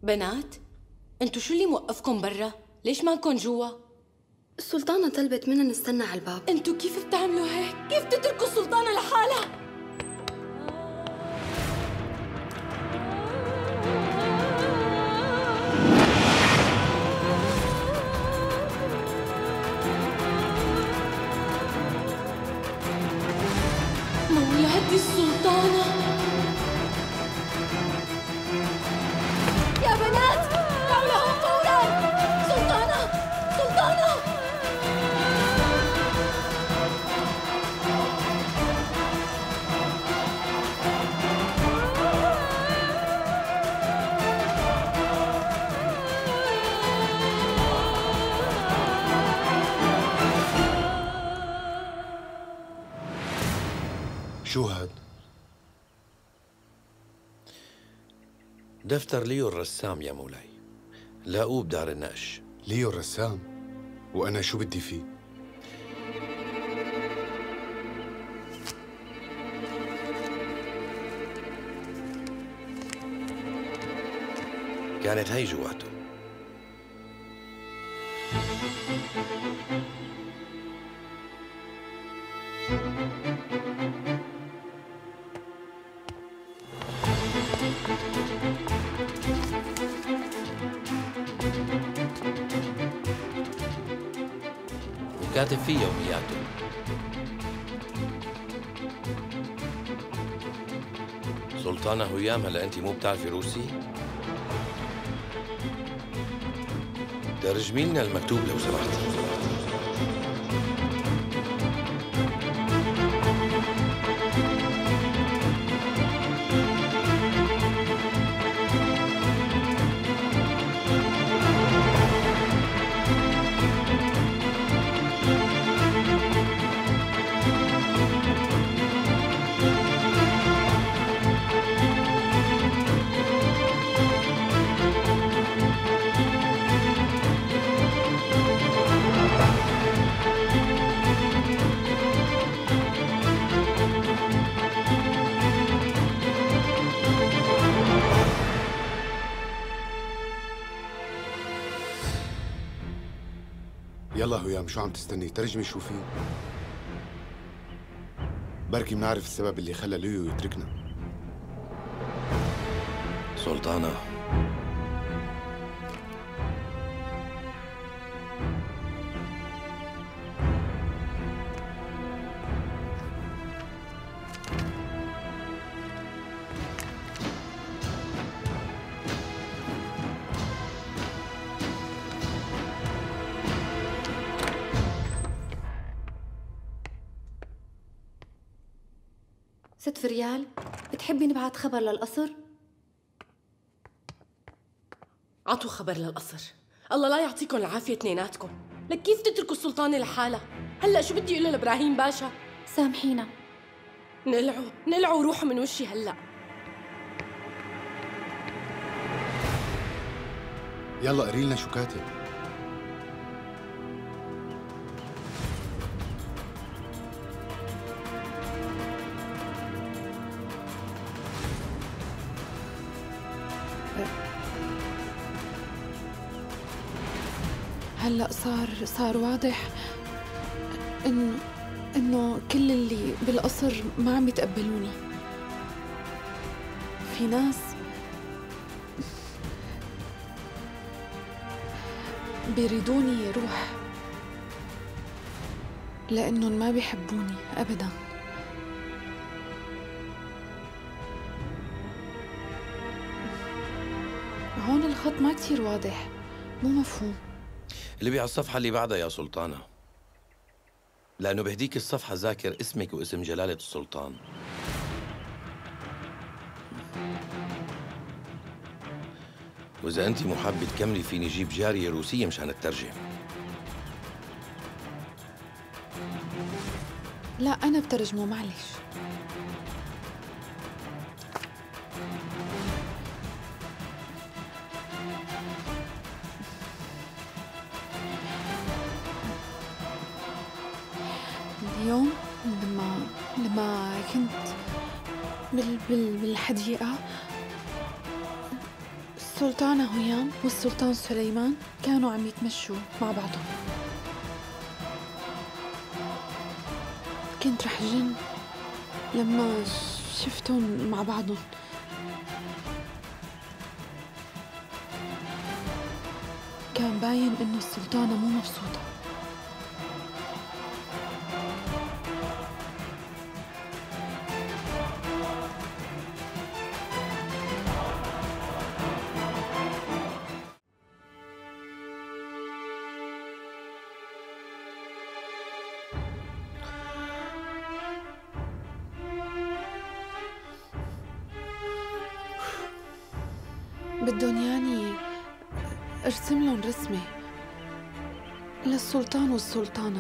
بنات، انتو شو اللي موقفكم برا؟ ليش مانكن جوا؟ السلطانة طلبت منا نستنى على الباب. انتو كيف بتعملوا هيك؟ كيف تتركوا السلطانة لحالها؟ مولاتي السلطانة، يا بنات تعالوا لهون فورا! سلطانة! سلطانة! شو هاد؟ دفتر ليو الرسام يا مولاي، لاقوه بدار النقش. ليو الرسام؟ وأنا شو بدي فيه؟ كانت هي جواته. وكاتب فيه يومياته. سلطانة هيام، هلا انت مو بتعرفي روسي؟ ترجمي لنا المكتوب لو سمحتي. يلا هيام، شو عم تستني؟ ترجمي شو فيه. بركي بنعرف السبب اللي خلى ليو يتركنا. سلطانة، ست فريال، بتحبي نبعت خبر للقصر؟ عطوا خبر للقصر. الله لا يعطيكم العافية اثنيناتكم. لك كيف تتركوا السلطانة لحالها؟ هلا شو بدي اقول لابراهيم باشا؟ سامحينا. نلعوا وروحوا من وشي هلا. يلا قري لنا شو كاتب. هلأ صار واضح إنه كل اللي بالقصر ما عم يتقبلوني. في ناس بيريدوني روح لأنهم ما بيحبوني أبداً. هون الخط ما كتير واضح، مو مفهوم. اللي على الصفحة اللي بعدها يا سلطانة، لأنه بهديك الصفحة ذاكر اسمك واسم جلالة السلطان. وإذا أنت مو حابة تكملي فيني جيب جارية روسية مشان الترجم. لا أنا بترجمه، معلش. اليوم لما كنت بالحديقة السلطانة هيام والسلطان سليمان كانوا عم يتمشوا مع بعضهم. كنت رح جن لما شفتهم مع بعضهم. كان باين إنه السلطانة مو مبسوطة. بدهم ياني ارسم لهم رسمة للسلطان والسلطانة.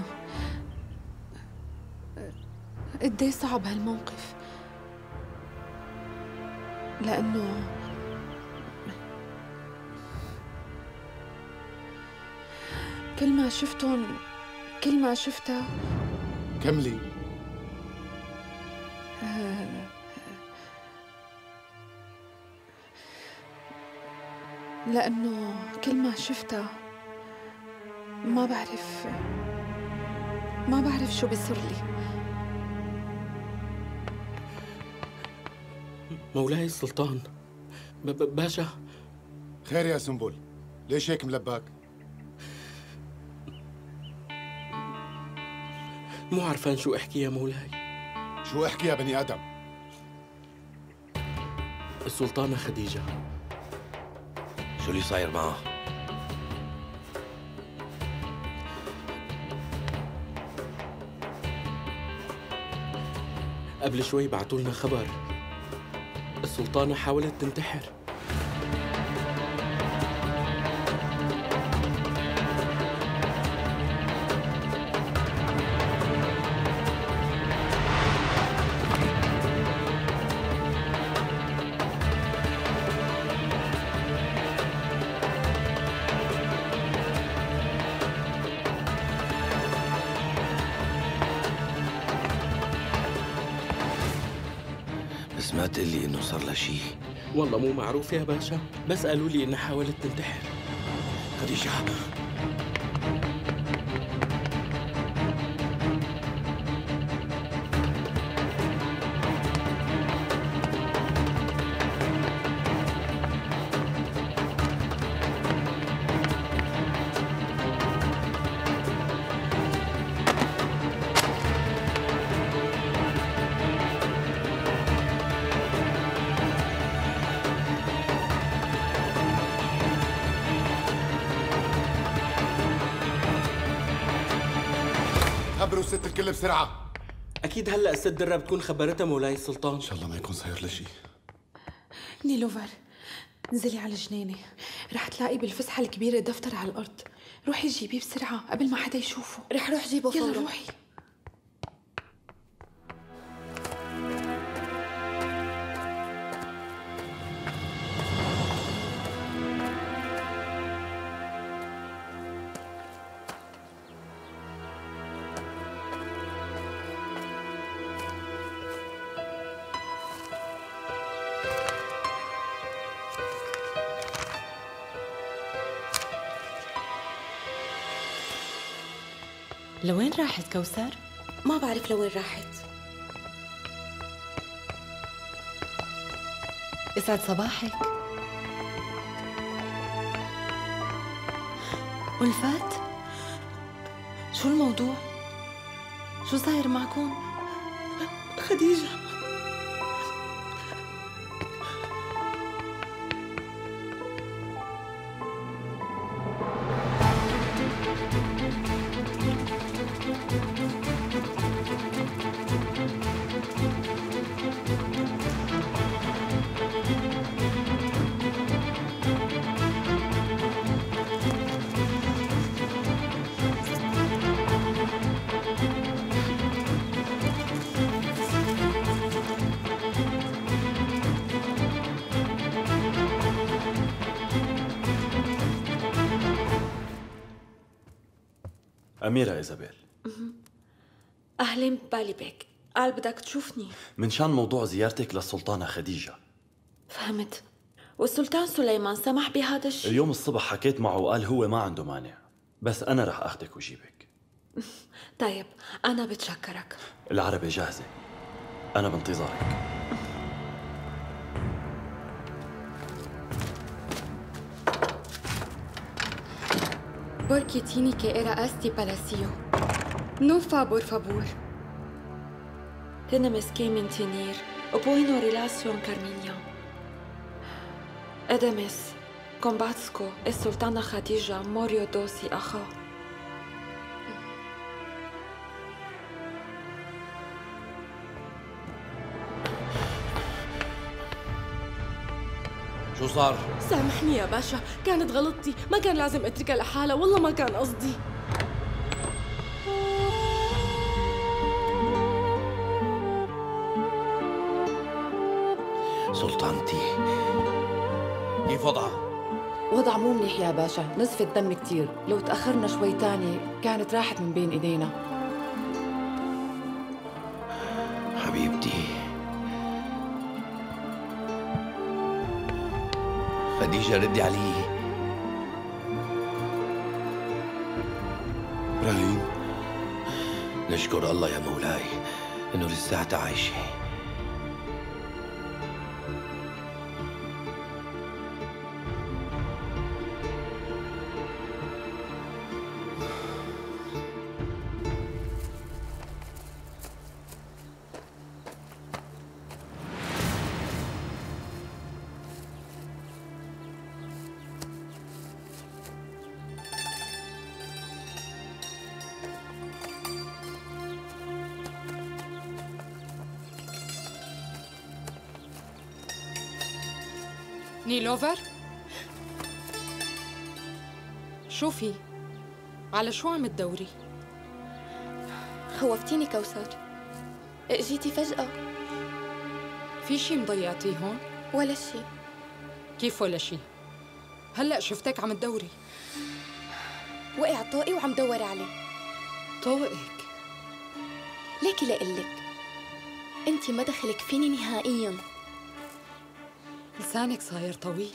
قديه صعب هالموقف، لأنه كل ما شفتها كملي. لأنه كل ما شفتها ما بعرف شو بيصير لي. مولاي السلطان باشا. خير يا سنبل، ليش هيك ملباك؟ مو عرفان شو احكي يا مولاي. شو احكي يا بني آدم؟ السلطانة خديجة. شو اللي صاير معه؟ قبل شوي بعتوا لنا خبر، السلطانة حاولت تنتحر. بس ما تقول لي انه صار لها شيء. والله مو معروف يا باشا، بس قالوا لي انها حاولت تنتحر. خديجة، خبروا الست الكل بسرعة. اكيد هلا الست درة بتكون خبرتها مولاي السلطان. إن شاء الله ما يكون صاير لها شيء. نيلوفر، انزلي على الجنينة، رح تلاقي بالفسحة الكبيرة دفتر على الأرض. روحي جيبيه بسرعة قبل ما حدا يشوفه. رح روح جيبه فورا. يلا روحي. لوين راحت كوثر؟ ما بعرف لوين راحت. يسعد صباحك. ألفت، شو الموضوع؟ شو صاير معكم؟ خديجة، أميرة إيزابيل، أهلين ببالي بيك. قال بدك تشوفني. من شان موضوع زيارتك للسلطانة خديجة. فهمت. والسلطان سليمان سمح بهذا الشيء؟ اليوم الصبح حكيت معه وقال هو ما عنده مانع، بس أنا رح أخدك وجيبك. طيب أنا بتشكرك. العربة جاهزة، أنا بانتظارك. Porque tiene que era este palacio. No favor favor. Tenemos que mantener buena relación, Carminha. Además, combatsko السلطانة خديجة موريو دوسي أخا. شو صار؟ سامحني يا باشا، كانت غلطتي، ما كان لازم اتركها لحالها، والله ما كان قصدي. سلطانتي كيف وضعها؟ وضع مو منيح يا باشا، نزفت دم كتير. لو تأخرنا شوي تاني كانت راحت من بين ايدينا. حبيبتي خديجة، ردي علي. إبراهيم، نشكر الله يا مولاي إنه لساتها عايشة. نيلوفر؟ شوفي، على شو عم تدوري؟ خوفتيني كوثر. جيتي فجأة. في شي مضيعتيه هون؟ ولا شي. كيف ولا شي؟ هلأ شفتك عم تدوري. وقع طوقي وعم دور عليه. طوقك؟ ليكي لقلك، انتي ما دخلك فيني نهائياً. لسانك صاير طويل،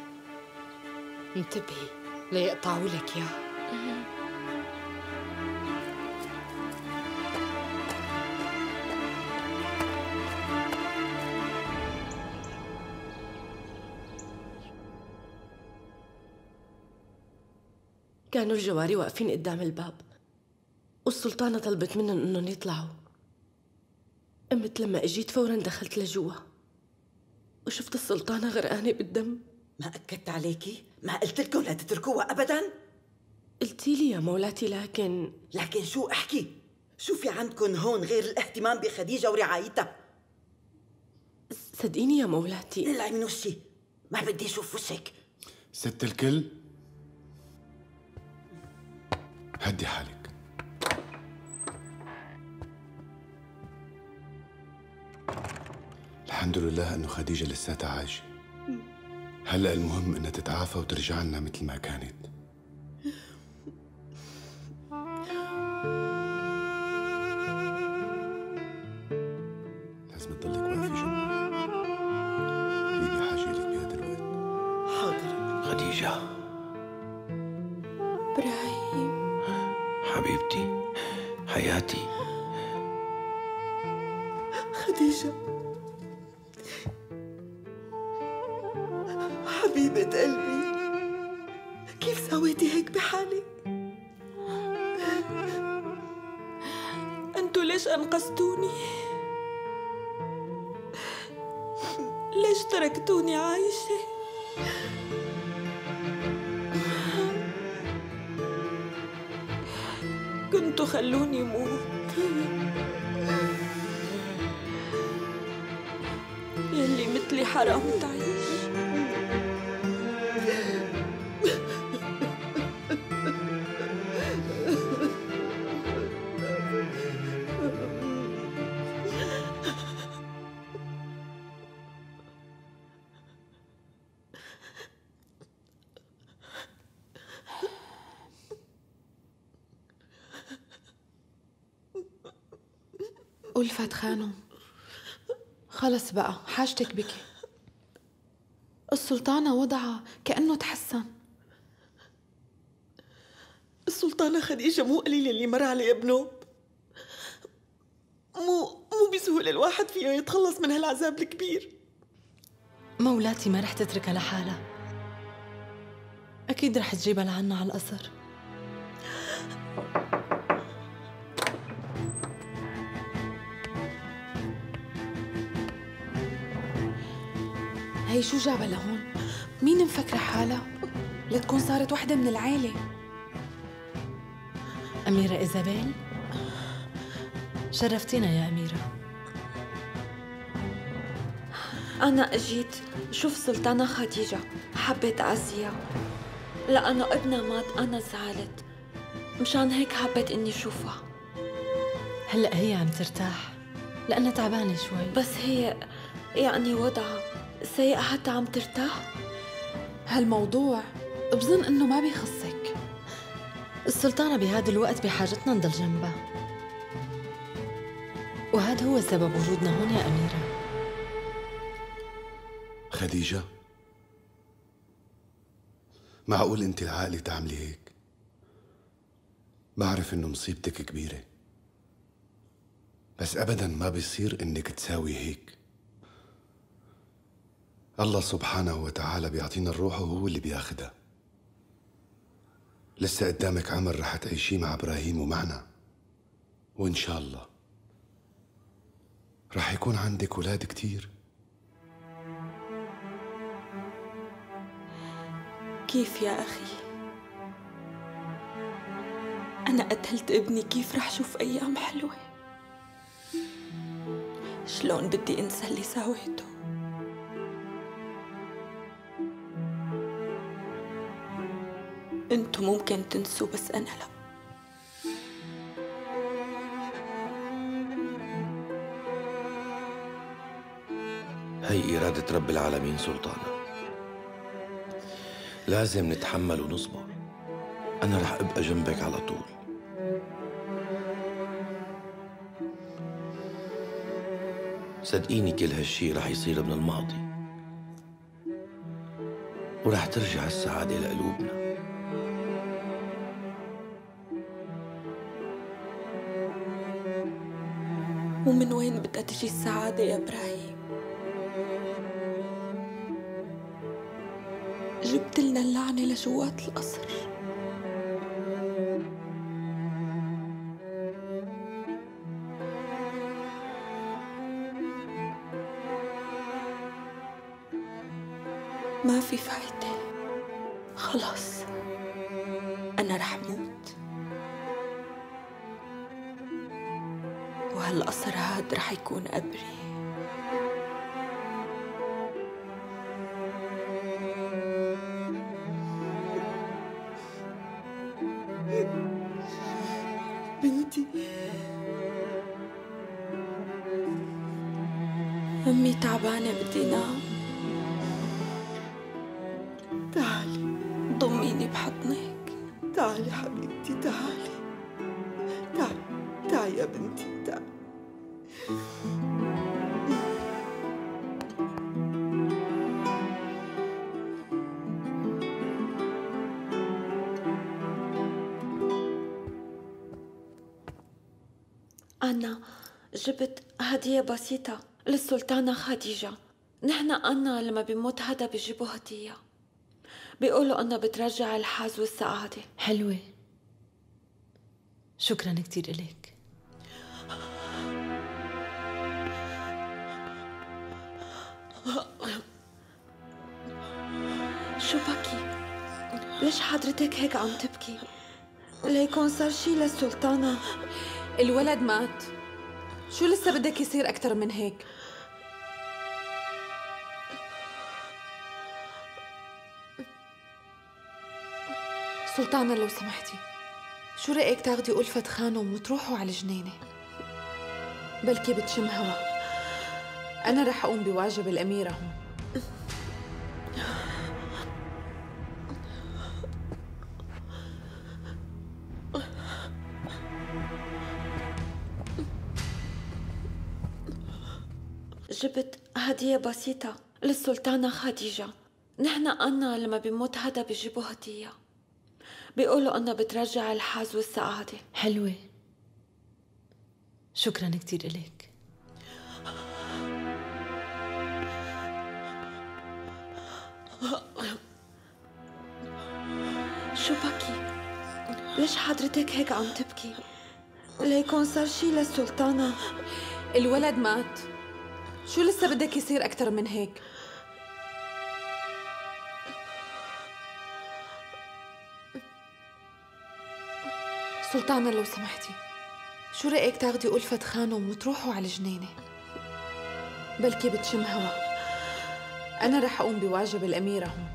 انتبهي ليقطعوا لك اياه. كانوا الجواري واقفين قدام الباب، والسلطانة طلبت منهم انهم يطلعوا. قمت لما اجيت فورا دخلت لجوا، وشفت السلطانة غرقانة بالدم. ما أكدت عليكي؟ ما قلت لكم لا تتركوها أبداً؟ قلتي لي يا مولاتي، لكن شو احكي؟ شو في عندكم هون غير الاهتمام بخديجة ورعايتها؟ صدقيني يا مولاتي. طلعي من وشي، ما بدي أشوف وشك. ست الكل، هدي حالك. الحمد لله انه خديجة لساتها عايشة. هلأ المهم انها تتعافى وترجع لنا مثل ما كانت. لازم تضلك واقفة جنبي. هي بحاجة لك بهذا الوقت. حاضر خديجة. إبراهيم حبيبتي، حياتي. خديجة حبيبة قلبي، كيف سويتي هيك بحالك؟ أنتوا ليش أنقذتوني؟ ليش تركتوني عايشة؟ كنتوا خلوني موت. يلي مثلي حرام تعيش. ألفت خانم، خلص بقى، حاجتك بكي. السلطانة وضعها كأنه تحسن. السلطانة خديجة مو قليل اللي مر عليه بنوب. مو بسهولة الواحد فيه يتخلص من هالعذاب الكبير. مولاتي ما رح تتركها لحالها، أكيد رح تجيبها لعنا على القصر. هي شو جابها لهون؟ مين مفكرة حالها؟ لتكون صارت وحدة من العائلة. أميرة إيزابيل، شرفتينا يا أميرة. أنا أجيت شوف سلطانة خديجة، حبيت أعزيها لأنه ابنها مات. أنا زعلت، مشان هيك حبيت إني شوفها. هلأ هي عم ترتاح لأنها تعبانة شوي، بس هي يعني وضعها سيء حتى عم ترتاح. هالموضوع بظن إنه ما بيخصك. السلطانة بهذا الوقت بحاجتنا نضل جنبها، وهذا هو سبب وجودنا هون يا أميرة. خديجة، معقول انت العاقلة تعملي هيك؟ بعرف انه مصيبتك كبيرة، بس ابدا ما بيصير انك تساوي هيك. الله سبحانه وتعالى بيعطينا الروح وهو اللي بياخدها. لسه قدامك عمر رح تعيشيه مع ابراهيم ومعنا، وان شاء الله رح يكون عندك اولاد كتير. كيف يا أخي؟ أنا قتلت ابني، كيف رح شوف أيام حلوة؟ شلون بدي أنسى اللي ساويته؟ انتو ممكن تنسوا بس أنا لا. هي إرادة رب العالمين سلطانة، لازم نتحمل ونصبر. أنا رح أبقى جنبك على طول. صدقيني كل هالشي رح يصير من الماضي، ورح ترجع السعادة لقلوبنا. ومن وين بدها تجي السعادة يا إبراهيم؟ جبت لنا اللعنة لجوات القصر. ما في فايدة، خلاص أنا رح موت، وهالقصر هاد رح يكون قبري. بنتي، أمي تعبانة، بدي نام. تعالي ضميني بحضنك. تعالي حبيبتي، تعالي تعالي يا بنتي، تعالي. أنا جبت هدية بسيطة للسلطانة خديجة. نحن أنا لما بيموت هذا بيجيبوا هدية، بيقولوا أنها بترجع الحظ والسعادة. حلوة، شكراً كتير إليك. شو بكي؟ ليش حضرتك هيك عم تبكي؟ ليكون صار شي للسلطانة؟ الولد مات، شو لسه بدك يصير أكتر من هيك؟ سلطانة لو سمحتي، شو رأيك تاخدي ألفة خانم وتروحوا على الجنينة؟ بلكي بتشم هوا. أنا رح أقوم بواجب الأميرة هون. جبت هدية بسيطة للسلطانة خديجة. نحن أنا لما بيموت هذا بيجيبوا هدية، بيقولوا أنها بترجع الحظ والسعادة. حلوة، شكرا كتير إليك. شو بكي؟ ليش حضرتك هيك عم تبكي؟ ليكون صار شي للسلطانة. الولد مات، شو لسه بدك يصير أكتر من هيك؟ سلطانة لو سمحتي، شو رأيك تاخدي ألفة خانم وتروحوا على الجنينة؟ بلكي بتشم هوا. أنا رح أقوم بواجب الأميرة هون.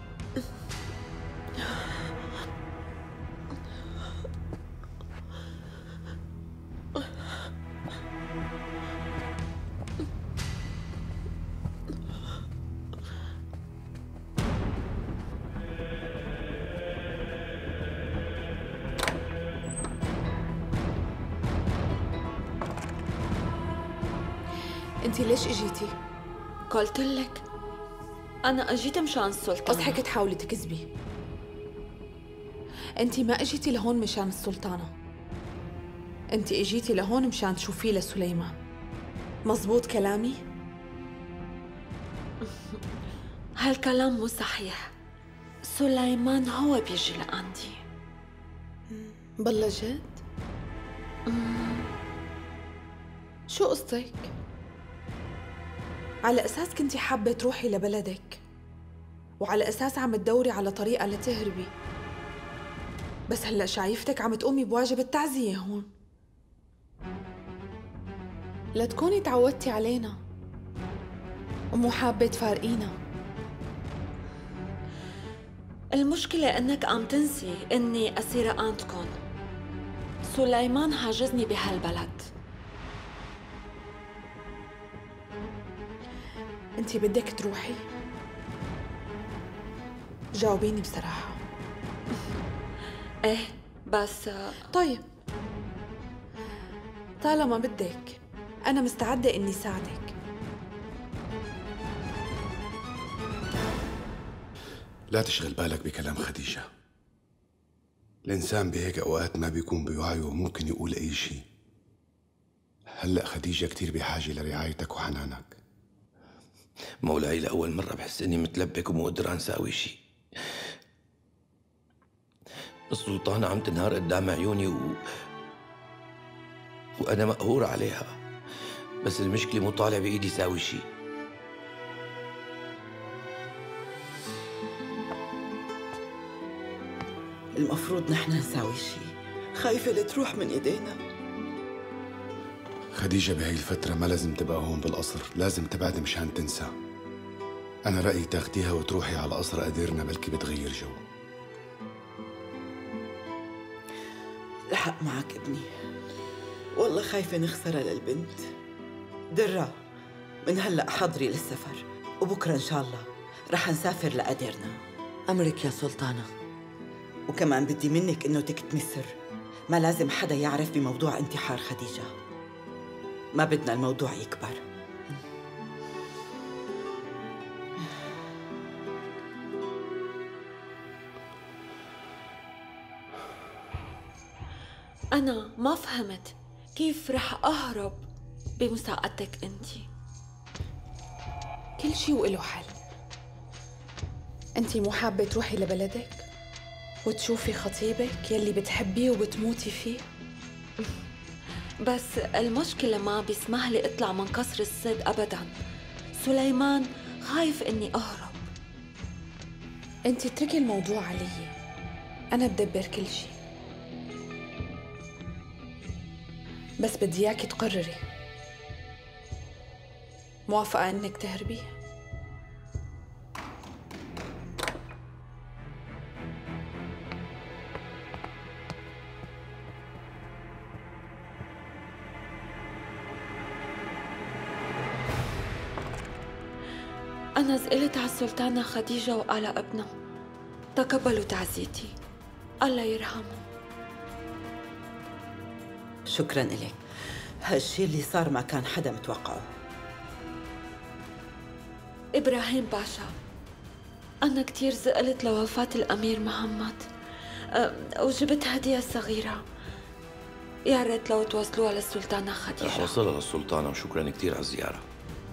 انتي ليش اجيتي؟ قلت لك أنا أجيت مشان السلطانة. أضحك تحاولي تكذبي. انتي ما اجيتي لهون مشان السلطانة، انتي اجيتي لهون مشان تشوفيه لسليمان. مزبوط كلامي؟ هالكلام مو صحيح. سليمان هو بيجي لعندي. بالله جد؟ شو قصتك؟ على أساس كنتي حابة تروحي لبلدك، وعلى أساس عم تدوري على طريقة لتهربي، بس هلأ شايفتك عم تقومي بواجب التعزية هون. لا تكوني تعودتي علينا ومو حابة تفارقينا. المشكلة إنك عم تنسي إني أسيرة عندكن. سليمان حاجزني بهالبلد. انتي بدك تروحي؟ جاوبيني بصراحة. ايه بس طيب، طالما بدك أنا مستعدة إني ساعدك. لا تشغل بالك بكلام خديجة. الإنسان بهيك أوقات ما بيكون بوعيه وممكن يقول أي شيء. هلأ خديجة كتير بحاجة لرعايتك وحنانك. مولاي لأول مرة بحس إني متلبك ومو قدران ساوي شيء. السلطانة عم تنهار قدام عيوني وأنا مقهور عليها، بس المشكلة مو طالع بإيدي ساوي شيء. المفروض نحن نساوي شيء. خايفة لتروح من إيدينا. خديجة بهي الفترة ما لازم تبقى هون بالقصر، لازم تبعد مشان تنسى. أنا رأيي تاخديها وتروحي على قصر قديرنا، بلكي بتغير جو. الحق معك ابني، والله خايفة نخسرها للبنت. درة، من هلأ حضري للسفر، وبكرة إن شاء الله رح نسافر لقديرنا. أمرك يا سلطانة. وكمان بدي منك إنه تكتمي السر، ما لازم حدا يعرف بموضوع انتحار خديجة. ما بدنا الموضوع يكبر. أنا ما فهمت كيف رح أهرب بمساعدتك أنتِ. كل شي وإله حل. أنتِ مو حابة تروحي لبلدك وتشوفي خطيبك يلي بتحبيه وبتموتي فيه؟ بس المشكلة ما بيسمح لي أطلع من قصر السد أبداً. سليمان خايف إني أهرب. أنتِ اتركي الموضوع علي، أنا بدبر كل شي. بس بدي إياكي تقرري. موافقة إنك تهربي؟ أنا زقلت على السلطانة خديجة وعلى ابنها، تقبلوا تعزيتي، الله يرحمه. شكراً إليك. هالشي اللي صار ما كان حدا متوقعه. إبراهيم باشا أنا كتير زقلت لوفاة الأمير محمد، وجبت هدية صغيرة، يا ريت لو توصلوها للسلطانة خديجة. رح وصلها للسلطانة، وشكرا كتير على الزيارة.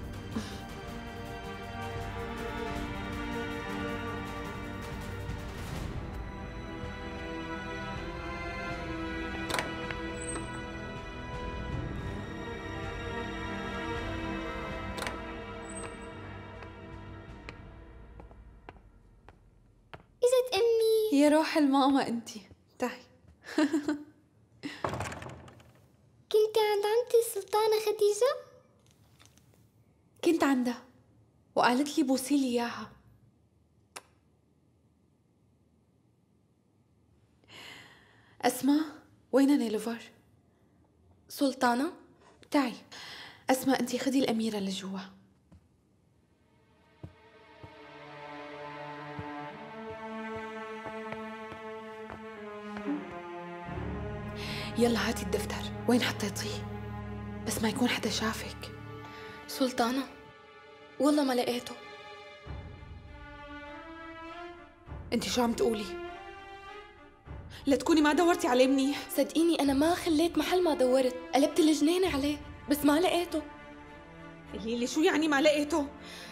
إجت أمي. يا روح الماما انتي، تعي. كنت عند عمتي السلطانة خديجة؟ كنت عندها وقالت لي بوسي لي اياها. اسماء، وين نيلوفر؟ سلطانة؟ تعي. اسماء انتي خدي الأميرة لجوا. يلا هاتي الدفتر، وين حطيتيه؟ بس ما يكون حدا شافك. سلطانة، والله ما لقيته. انتي شو عم تقولي؟ لا تكوني ما دورتي عليه منيح. صدقيني أنا ما خليت محل ما دورت، قلبت الجنينة عليه بس ما لقيته. قوليلي شو يعني ما لقيته؟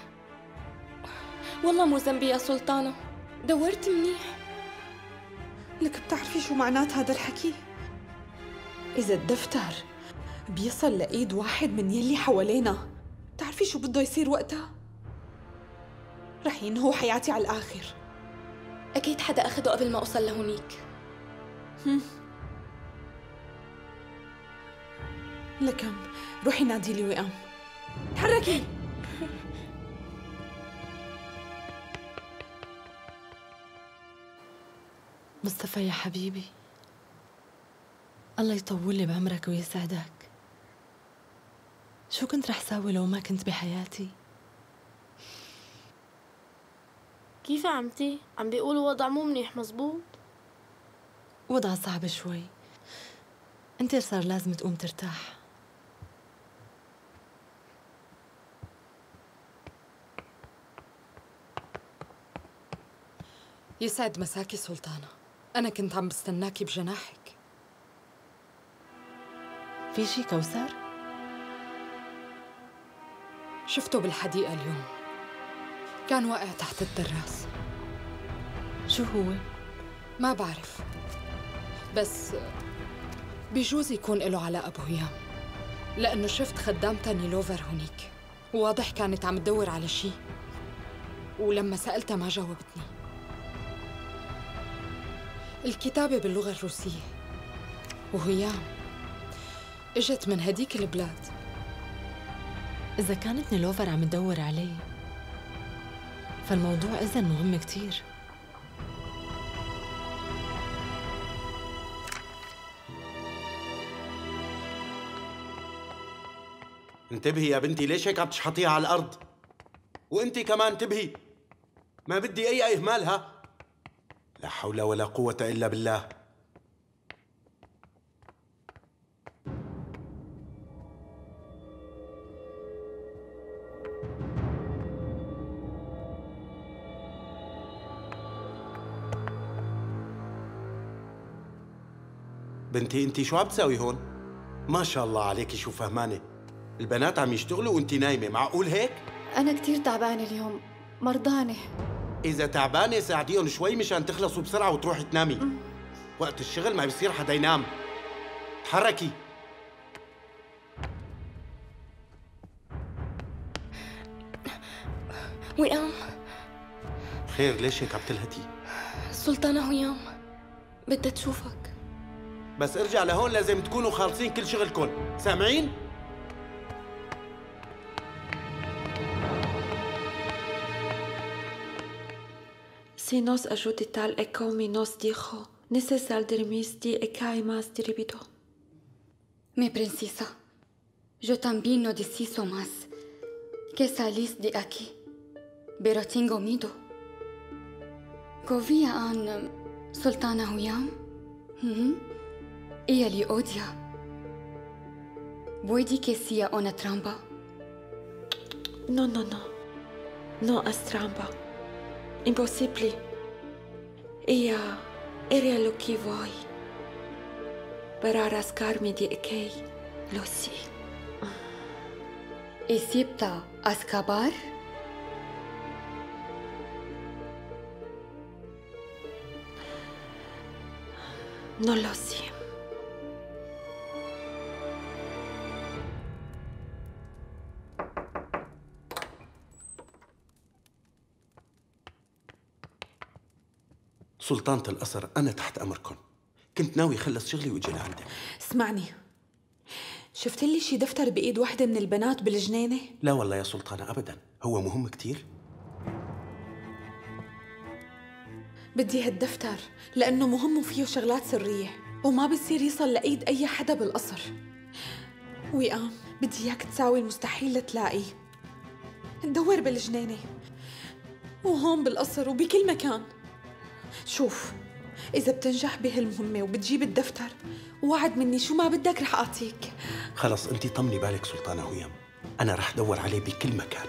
والله مو ذنبي يا سلطانة، دورت منيح. لك بتعرفي شو معنات هذا الحكي؟ إذا الدفتر بيصل لإيد واحد من يلي حوالينا، بتعرفي شو بده يصير وقتها؟ رح ينهو حياتي على الآخر. أكيد حدا أخده قبل ما أوصل لهونيك. لكم روحي نادي لي وئام. تحركي. مصطفى يا حبيبي، الله يطول لي بعمرك ويسعدك. شو كنت رح ساوي لو ما كنت بحياتي؟ كيف يا عمتي؟ عم بيقولوا وضع مو منيح، مزبوط؟ وضع صعب شوي، انت صار لازم تقوم ترتاح. يسعد مساكي سلطانة، أنا كنت عم بستناكي بجناحك. في شي كوثر؟ شفته بالحديقة اليوم، كان واقع تحت الدراس. شو هو؟ ما بعرف، بس بيجوز يكون له علاقة بهيام، لأنه شفت خدامتها نيلوفر هونيك، وواضح كانت عم تدور على شي، ولما سألتها ما جاوبتني. الكتابة باللغة الروسية، وهيام اجت من هديك البلاد. إذا كانت نيلوفر عم تدور عليه فالموضوع إذن مهم كتير. انتبهي يا بنتي، ليش هيك عم تشحطيها على الأرض؟ وانتي كمان انتبهي، ما بدي أي إهمالها. لا حول ولا قوة إلا بالله. بنتي انتي شو عم تساوي هون؟ ما شاء الله عليكي شو فهمانة. البنات عم يشتغلوا وانتي نايمة، معقول هيك؟ أنا كتير تعبانة اليوم، مرضانة. إذا تعبانة ساعديهم شوي مشان تخلصوا بسرعة وتروحي تنامي. وقت الشغل ما بيصير حدا ينام. تحركي. وئام. خير، ليش هيك عم تلهتي؟ السلطانة هيام بدها تشوفك. بس ارجع لهون لازم تكونوا خالصين كل شغلكم، سامعين؟ Si nos ayude tal e como nos dijo, ni se saldremos de acá y más diribido. Mi princesa, yo también no deciso más que salís de aquí, pero tengo miedo. Confía en Sultana Huyam. Ella le odia. Puede que sea una trampa. No, no, no. No es trampa. impossibile. Io ero lo che vuoi. Per rascarmi di Ekei, lo sì. Isipta Askabar? Non lo so. سلطانة القصر، أنا تحت أمركم. كنت ناوي خلص شغلي وأجي لعندك. اسمعني، شفت لي شي دفتر بإيد واحدة من البنات بالجنينة؟ لا والله يا سلطانة أبداً، هو مهم كتير. بدي هالدفتر لأنه مهم وفيه شغلات سرية وما بيصير يصل لإيد أي حدا بالقصر. وئام، بدي إياك تساوي المستحيل لتلاقيه. ندور بالجنينة وهون بالقصر وبكل مكان. شوف، إذا بتنجح بهالمهمة وبتجيب الدفتر، وعد مني شو ما بدك رح أعطيك. خلص أنت طمني بالك سلطانة هيام، أنا رح دور عليه بكل مكان.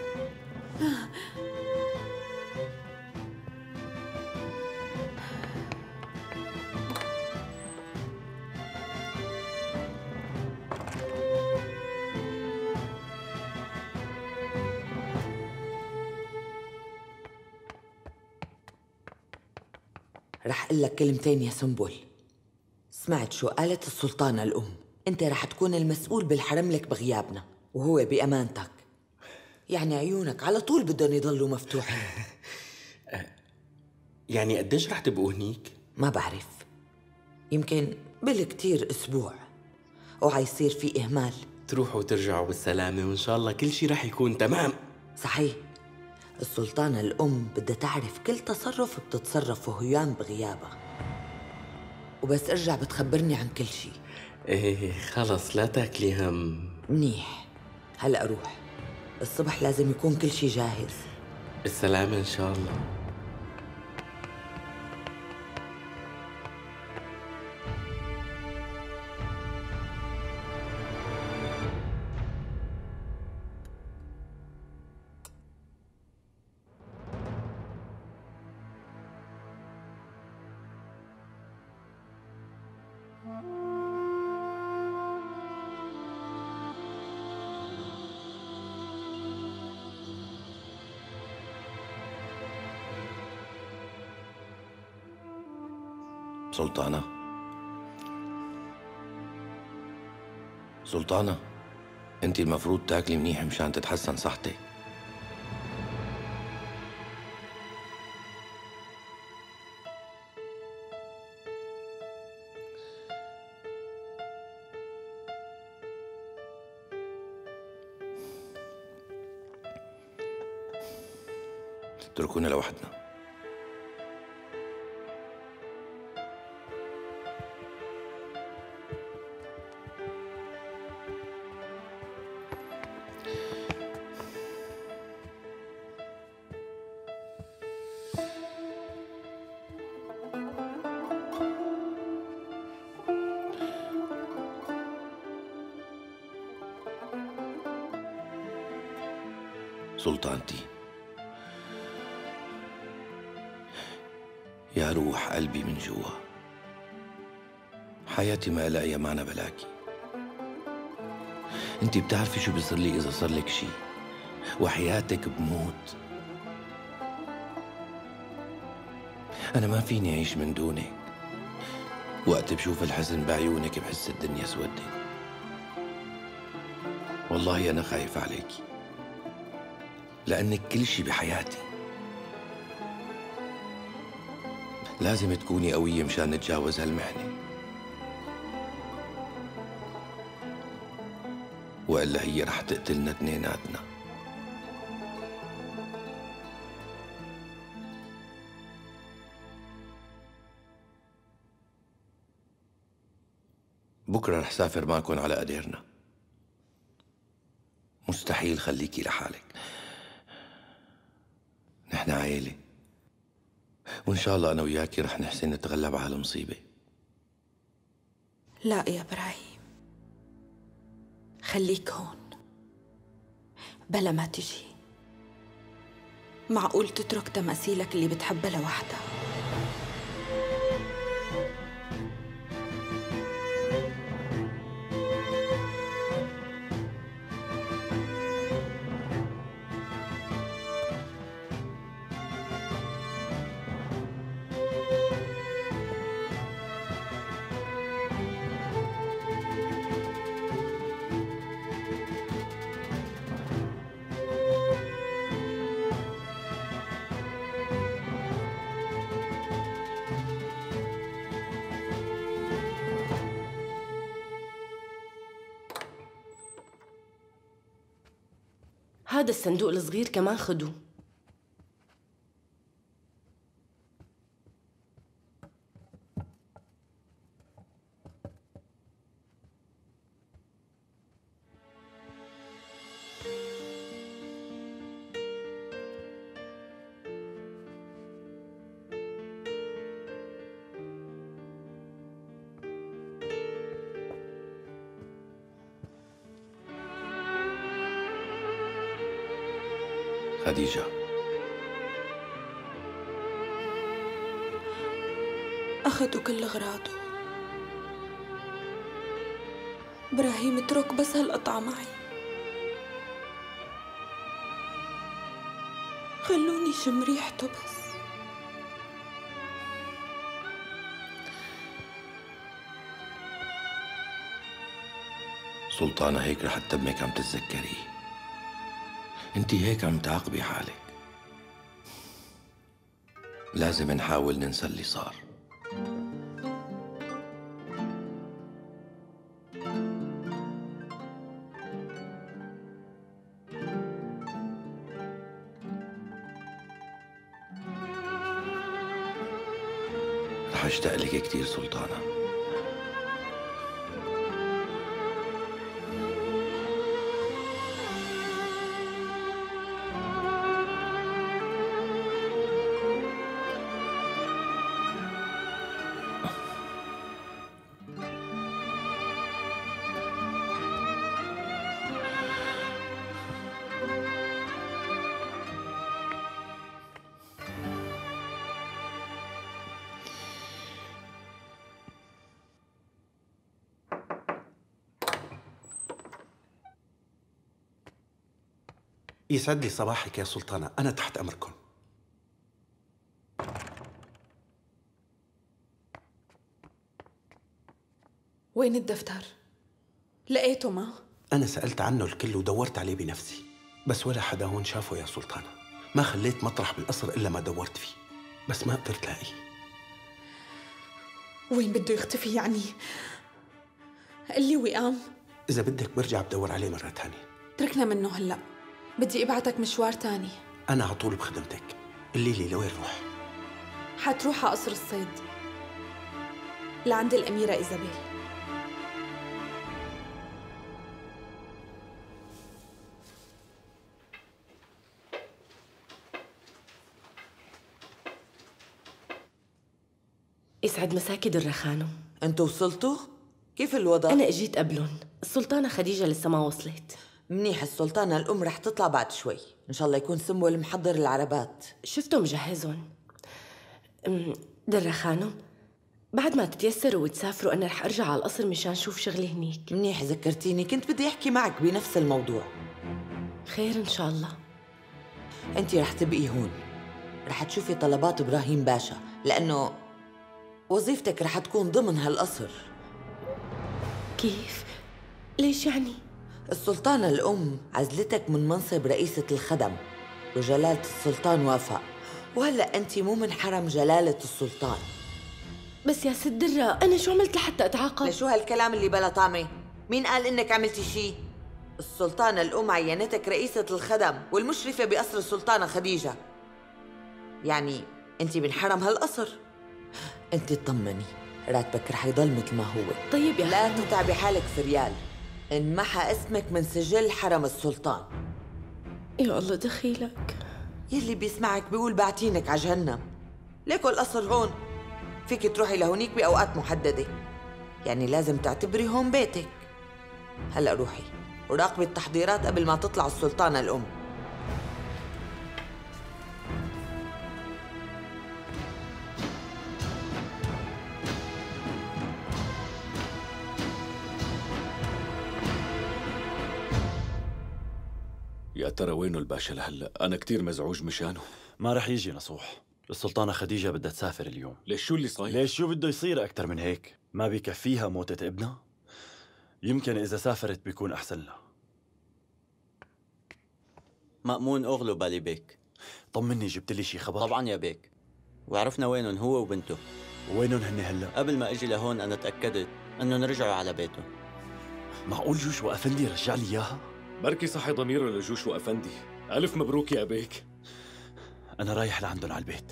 رح أقول لك كلمتين يا سنبل. سمعت شو قالت السلطانة الأم؟ أنت رح تكون المسؤول بالحرم لك بغيابنا، وهو بأمانتك. يعني عيونك على طول بدهم يضلوا مفتوحين. يعني قديش رح تبقوا هنيك؟ ما بعرف، يمكن بالكتير أسبوع، وعيصير في إهمال. تروحوا وترجعوا بالسلامة وإن شاء الله كل شي رح يكون تمام. صحيح، السلطانة الأم بدها تعرف كل تصرف بتتصرفه هيام بغيابها، وبس ارجع بتخبرني عن كل شي. ايه خلص لا تاكلي هم. منيح، هلأ روح، الصبح لازم يكون كل شي جاهز. بالسلامة إن شاء الله. سلطانة، سلطانة، انت المفروض تاكلي منيح مشان تتحسن صحتك. اتركونا لوحدنا. سلطانتي، يا روح قلبي من جوا، حياتي ما لها أي معنى بلاكي. انتي بتعرفي شو بيصير لي إذا صار لك شي، وحياتك بموت. أنا ما فيني أعيش من دونك. وقت بشوف الحزن بعيونك بحس الدنيا سودت. والله أنا خايف عليكي، لأنك كل شي بحياتي. لازم تكوني قوية مشان نتجاوز هالمحنة، وإلا هي رح تقتلنا اثنيناتنا. بكرة رح سافر معكن على أديرنا. مستحيل خليكي لحالك، نحن عائلة، وإن شاء الله أنا وياكي رح نحسن نتغلب على المصيبة. لا يا إبراهيم، خليك هون بلا ما تجي. معقول تترك تماثيلك اللي بتحبها لوحدها؟ هذا الصندوق الصغير كمان خدوه. خديجة، أخذوا كل أغراضه. إبراهيم اترك بس هالقطعة معي، خلوني شم ريحته بس. سلطانة هيك رح تتمك عم تتذكريه. انتي هيك عم تعاقبي حالك. لازم نحاول ننسى اللي صار. رح اشتاق لك كتير سلطانة. يسعد لي صباحك يا سلطانة، أنا تحت أمركم. وين الدفتر؟ لقيته ما؟ أنا سألت عنه الكل ودورت عليه بنفسي، بس ولا حدا هون شافه يا سلطانة. ما خليت مطرح بالقصر إلا ما دورت فيه، بس ما قدرت لاقيه. وين بده يختفي يعني؟ قلي وئام. إذا بدك برجع بدور عليه مرة تانية. تركنا منه هلأ، بدي ابعتك مشوار تاني. أنا عطول بخدمتك، قلي لي لوين روح؟ حتروح على قصر الصيد لعند الأميرة إيزابيل. يسعد مساكي در خانم. انتوا وصلتوا؟ كيف الوضع؟ أنا اجيت قبلن، السلطانة خديجة لسه ما وصلت. منيح، السلطانة الأم رح تطلع بعد شوي، إن شاء الله يكون سنبل محضر العربات. شفته مجهزهم. در خانم، بعد ما تتيسروا وتسافروا أنا رح أرجع على القصر مشان شوف شغلي هنيك. منيح ذكرتيني، كنت بدي أحكي معك بنفس الموضوع. خير إن شاء الله. أنت رح تبقي هون، رح تشوفي طلبات إبراهيم باشا، لأنه وظيفتك رح تكون ضمن هالقصر. كيف؟ ليش يعني؟ السلطانة الأم عزلتك من منصب رئيسة الخدم وجلالة السلطان وافق، وهلأ أنت مو من حرم جلالة السلطان. بس يا ست درة، أنا شو عملت لحتى أتعاقب؟ لشو هالكلام اللي بلا طعمة؟ مين قال إنك عملتي شي؟ السلطانة الأم عينتك رئيسة الخدم والمشرفة بقصر السلطانة خديجة، يعني أنت من حرم هالقصر. أنت اطمني، راتبك رح يضل مثل ما هو. طيب يا لا تتعبي حالك في ريال، انمحى اسمك من سجل حرم السلطان. يا الله دخيلك. يلي بيسمعك بيقول بعتينك على جهنم. ليكو القصر هون، فيك تروحي لهونيك بأوقات محددة، يعني لازم تعتبري هون بيتك. هلأ روحي وراقبي التحضيرات قبل ما تطلع السلطانة الأم. يا ترى وينه الباشا لهلا؟ أنا كتير مزعوج مشانه. ما رح يجي نصوح. السلطانة خديجة بدها تسافر اليوم. ليش شو اللي صاير؟ ليش شو بده يصير أكتر من هيك؟ ما بيكفيها موتة ابنها؟ يمكن إذا سافرت بيكون أحسن لها. مأمون أغلو بالي بيك. طمني، جبت لي شي خبر؟ طبعا يا بيك، وعرفنا وينهم هو وبنته. وينهم هن هلا؟ قبل ما اجي لهون انا تأكدت انهم رجعوا على بيتهم. معقول جوشو أفندي رجع لي إياها؟ بركي صحي ضميره لجوشو أفندي. ألف مبروك يا بيك. أنا رايح لعندهم على البيت.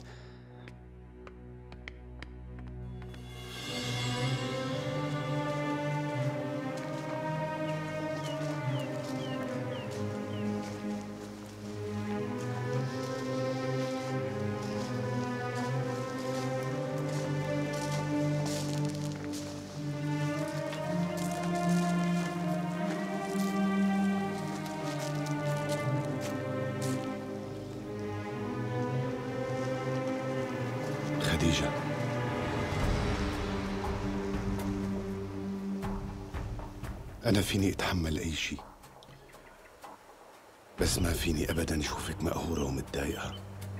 خديجة، أنا فيني أتحمل أي شيء، بس ما فيني أبداً أشوفك مقهورة ومتضايقة.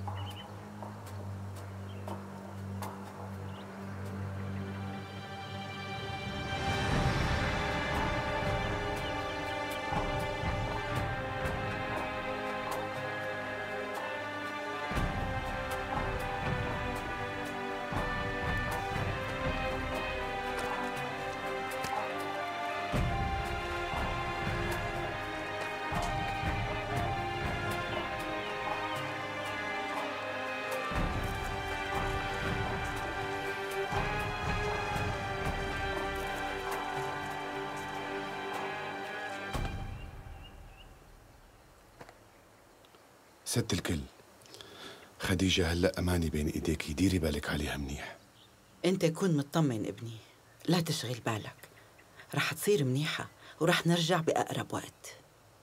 ست الكل، خديجة هلأ أماني بين إيديك، ديري بالك عليها منيح. أنت كون مطمن ابني، لا تشغل بالك، رح تصير منيحة ورح نرجع بأقرب وقت.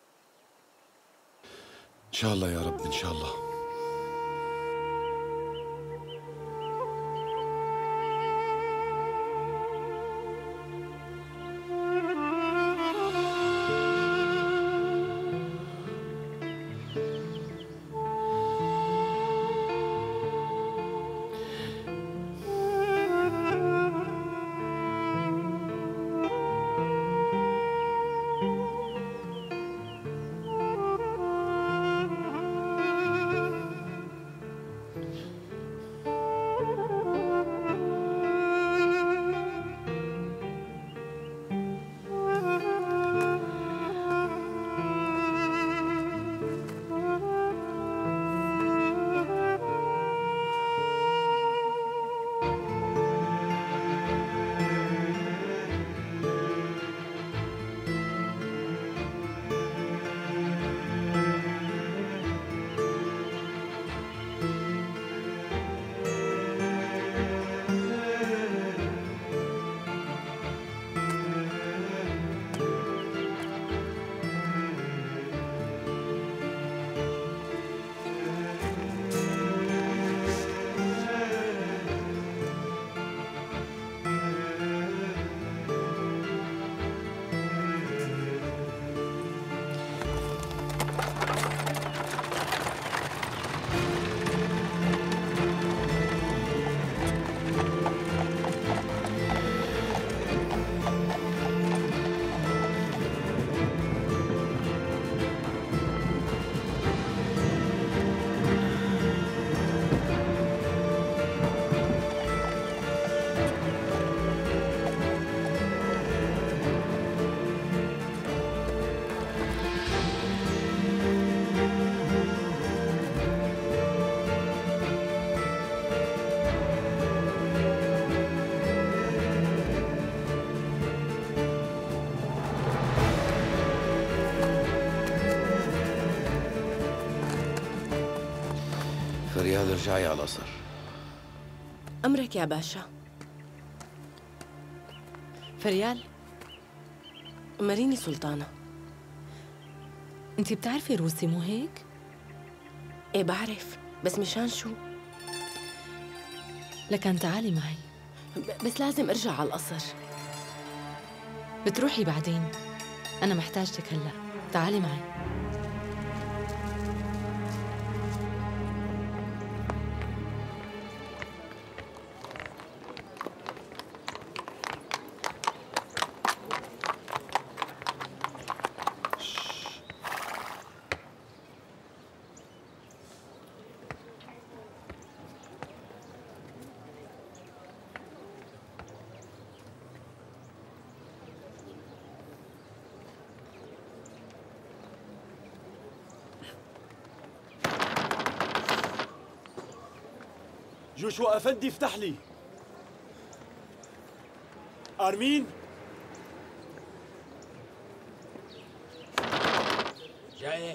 إن شاء الله يا رب، إن شاء الله. فريال ارجعي على القصر. أمرك يا باشا. فريال، مريني سلطانة. انتي بتعرفي روسي مو هيك؟ ايه بعرف، بس مشان شو؟ لكن تعالي معي. بس لازم ارجع على القصر. بتروحي بعدين، أنا محتاجتك هلأ، تعالي معي. جوشوا أفندي افتح لي. أرمين جاي.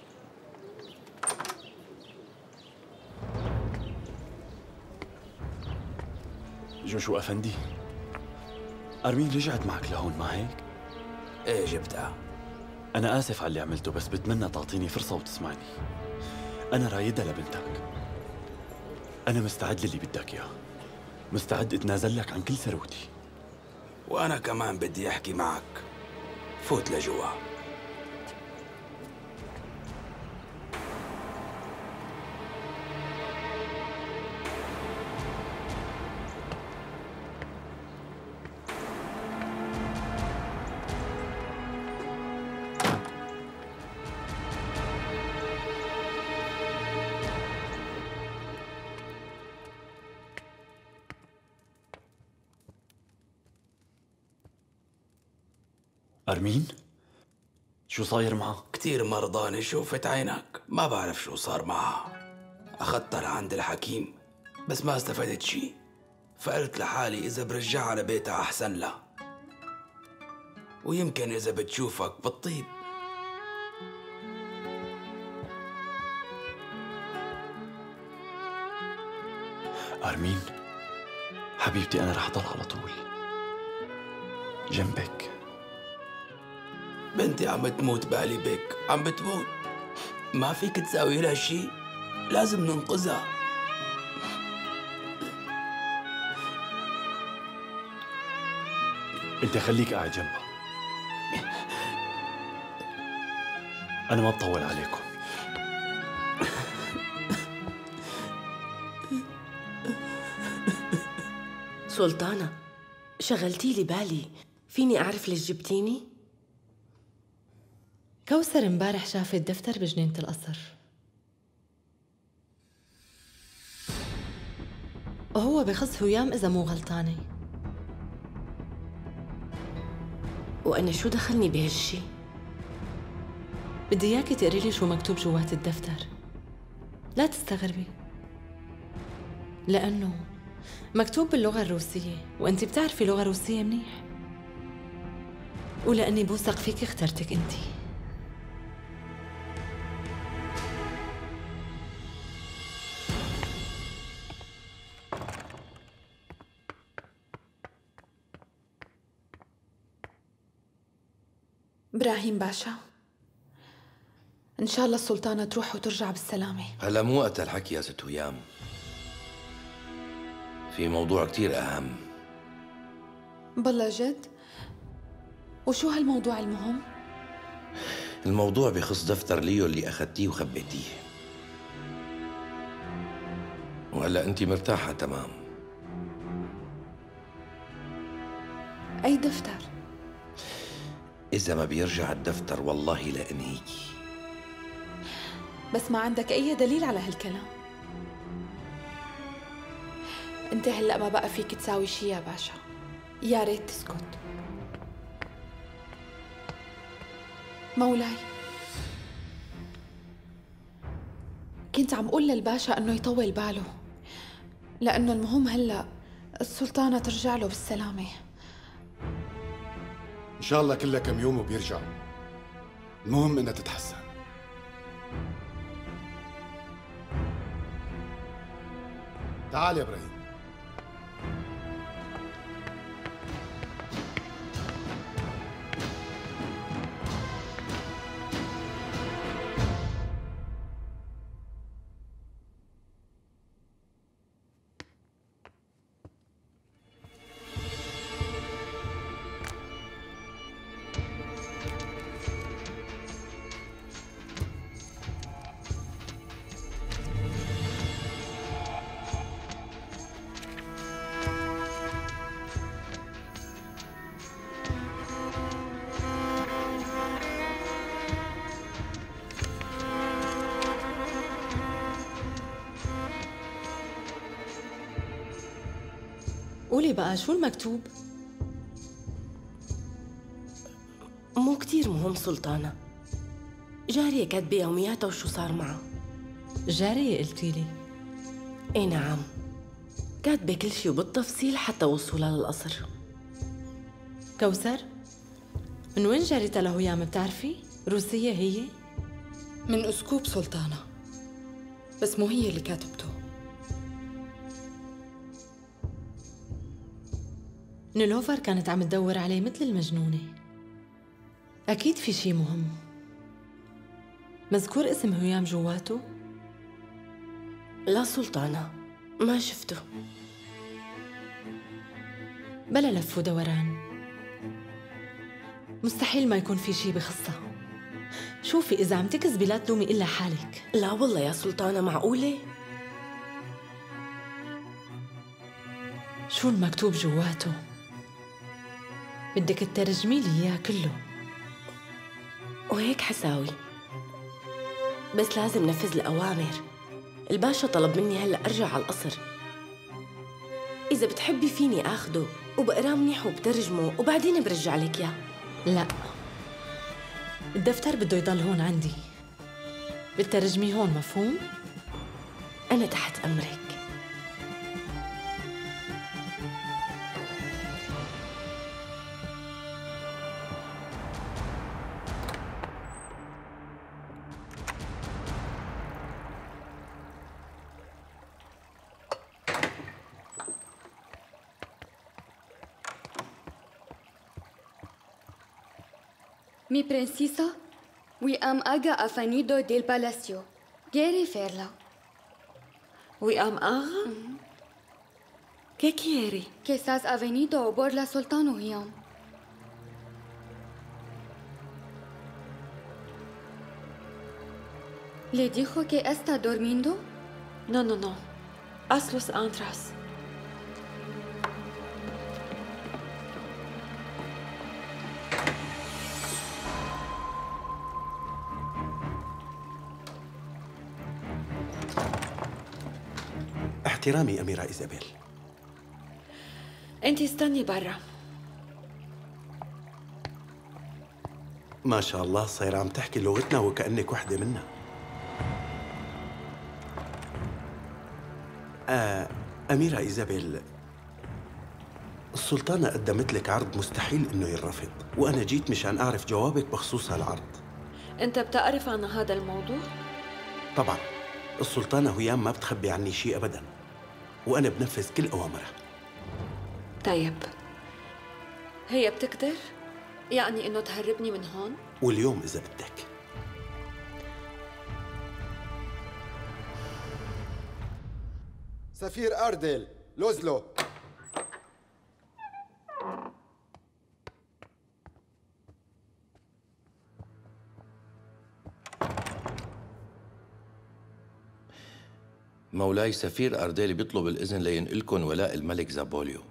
جوشوا أفندي، أرمين رجعت معك لهون ما هيك؟ ايه جبتها. أنا آسف على اللي عملته، بس بتمنى تعطيني فرصة وتسمعني. أنا رايدها لبنتك. أنا مستعد للي بدك إياه، مستعد أتنازل لك عن كل ثروتي. وأنا كمان بدي أحكي معك. فوت لجوا. أرمين؟ شو صاير معها؟ كتير مرضانة شوفت عينك، ما بعرف شو صار معها. أخذتها لعند الحكيم بس ما استفدت شي، فقلت لحالي إذا برجعها لبيتها أحسن لها، ويمكن إذا بتشوفك بتطيب. أرمين حبيبتي، أنا رح ضل على طول جنبك. بنتي عم تموت بالي بك، عم بتموت، ما فيك تساوي لها شي، لازم ننقذها. انت خليك قاعد جنبها، أنا ما بطول عليكم. سلطانة، شغلتي لي بالي، فيني أعرف ليش جبتيني؟ كوثر امبارح شافت دفتر بجنينة القصر، وهو بخص هيام إذا مو غلطانة. وأنا شو دخلني بهالشي؟ بدي إياكي تقري لي شو مكتوب جوات الدفتر، لا تستغربي، لأنه مكتوب باللغة الروسية، وأنتي بتعرفي لغة روسية منيح، ولأني بوثق فيكي اخترتك أنتي. إبراهيم باشا، إن شاء الله السلطانة تروح وترجع بالسلامة. هلا مو وقت الحكي يا ست هيام، في موضوع كتير أهم. بالله جد؟ وشو هالموضوع المهم؟ الموضوع بخص دفتر ليو اللي أخذتيه وخبيتيه، وهلا أنت مرتاحة تمام. أي دفتر؟ إذا ما بيرجع الدفتر والله لأنهيكي. بس ما عندك أي دليل على هالكلام. أنت هلأ ما بقى فيك تساوي شي يا باشا، يا ريت تسكت. مولاي، كنت عم قول للباشا إنه يطول باله، لأنه المهم هلأ السلطانة ترجع له بالسلامة. إن شاء الله كلها كم يوم وبيرجعوا، المهم إنها تتحسن. تعال يا إبراهيم. قولي بقى شو المكتوب؟ مو كتير مهم سلطانة، جارية كاتبة يومياتها وشو صار معها. جارية قلتي لي؟ ايه نعم، كاتبة كل شي وبالتفصيل حتى وصولها للقصر. كوثر، من وين جارتها لهيام بتعرفي؟ روسية هي؟ من أسكوب سلطانة، بس مو هي اللي كاتبته. نيلوفر كانت عم تدور عليه مثل المجنونة. أكيد في شي مهم. مذكور اسم هيام جواته؟ لا سلطانة، ما شفته. بلا لف ودوران، مستحيل ما يكون في شي بخصها. شوفي إذا عم تكذبي لا تلومي إلا حالك. لا والله يا سلطانة، معقولة؟ شو المكتوب جواته؟ بدك تترجمي لي إياه كله. وهيك حساوي، بس لازم نفذ الأوامر. الباشا طلب مني هلأ أرجع على القصر. إذا بتحبي فيني آخده وبقراه منيح وبترجمه وبعدين برجع لك إياه. لا، الدفتر بده يضل هون عندي. بترجميه هون، مفهوم؟ أنا تحت أمرك. Mi princesa, we am aga afanido del palacio. Quiere verla. We am aga? ¿Qué quiere? Quizás ha venido por la sultana Hiyam. ¿Le dijo que está durmiendo? No. Haz los antras. احترامي أميرة إيزابيل. انت استني برا. ما شاء الله صايرة عم تحكي لغتنا وكأنك وحدة منا. أميرة إيزابيل، السلطانة قدمت لك عرض مستحيل إنه ينرفض، وأنا جيت مشان أعرف جوابك بخصوص هالعرض. انت بتعرف عن هذا الموضوع؟ طبعا، السلطانة هيام ما بتخبي عني شيء أبدا، وأنا بنفذ كل أوامرها. طيب، هي بتقدر؟ يعني إنه تهربني من هون؟ واليوم إذا بدك. سفير أردل، لوزلو. مولاي سفير أرديل بيطلب الإذن لينقلكن ولاء الملك زابوليو.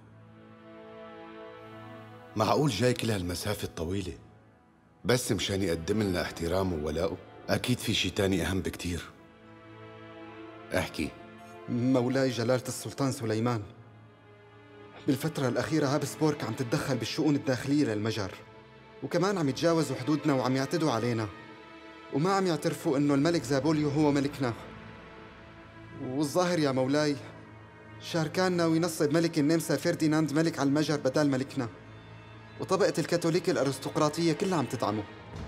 معقول جاي كل هالمسافة الطويلة بس مشان يقدم لنا احترامه وولاءه؟ أكيد في شي تاني أهم بكتير. احكي. مولاي جلالة السلطان سليمان، بالفترة الأخيرة هابسبورغ عم تتدخل بالشؤون الداخلية للمجر، وكمان عم يتجاوزوا حدودنا وعم يعتدوا علينا، وما عم يعترفوا إنه الملك زابوليو هو ملكنا. والظاهر يا مولاي شاركان ناوي ينصب ملك النمسا فرديناند ملك على المجر بدال ملكنا، وطبقة الكاثوليك الأرستقراطية كلها عم تدعمه.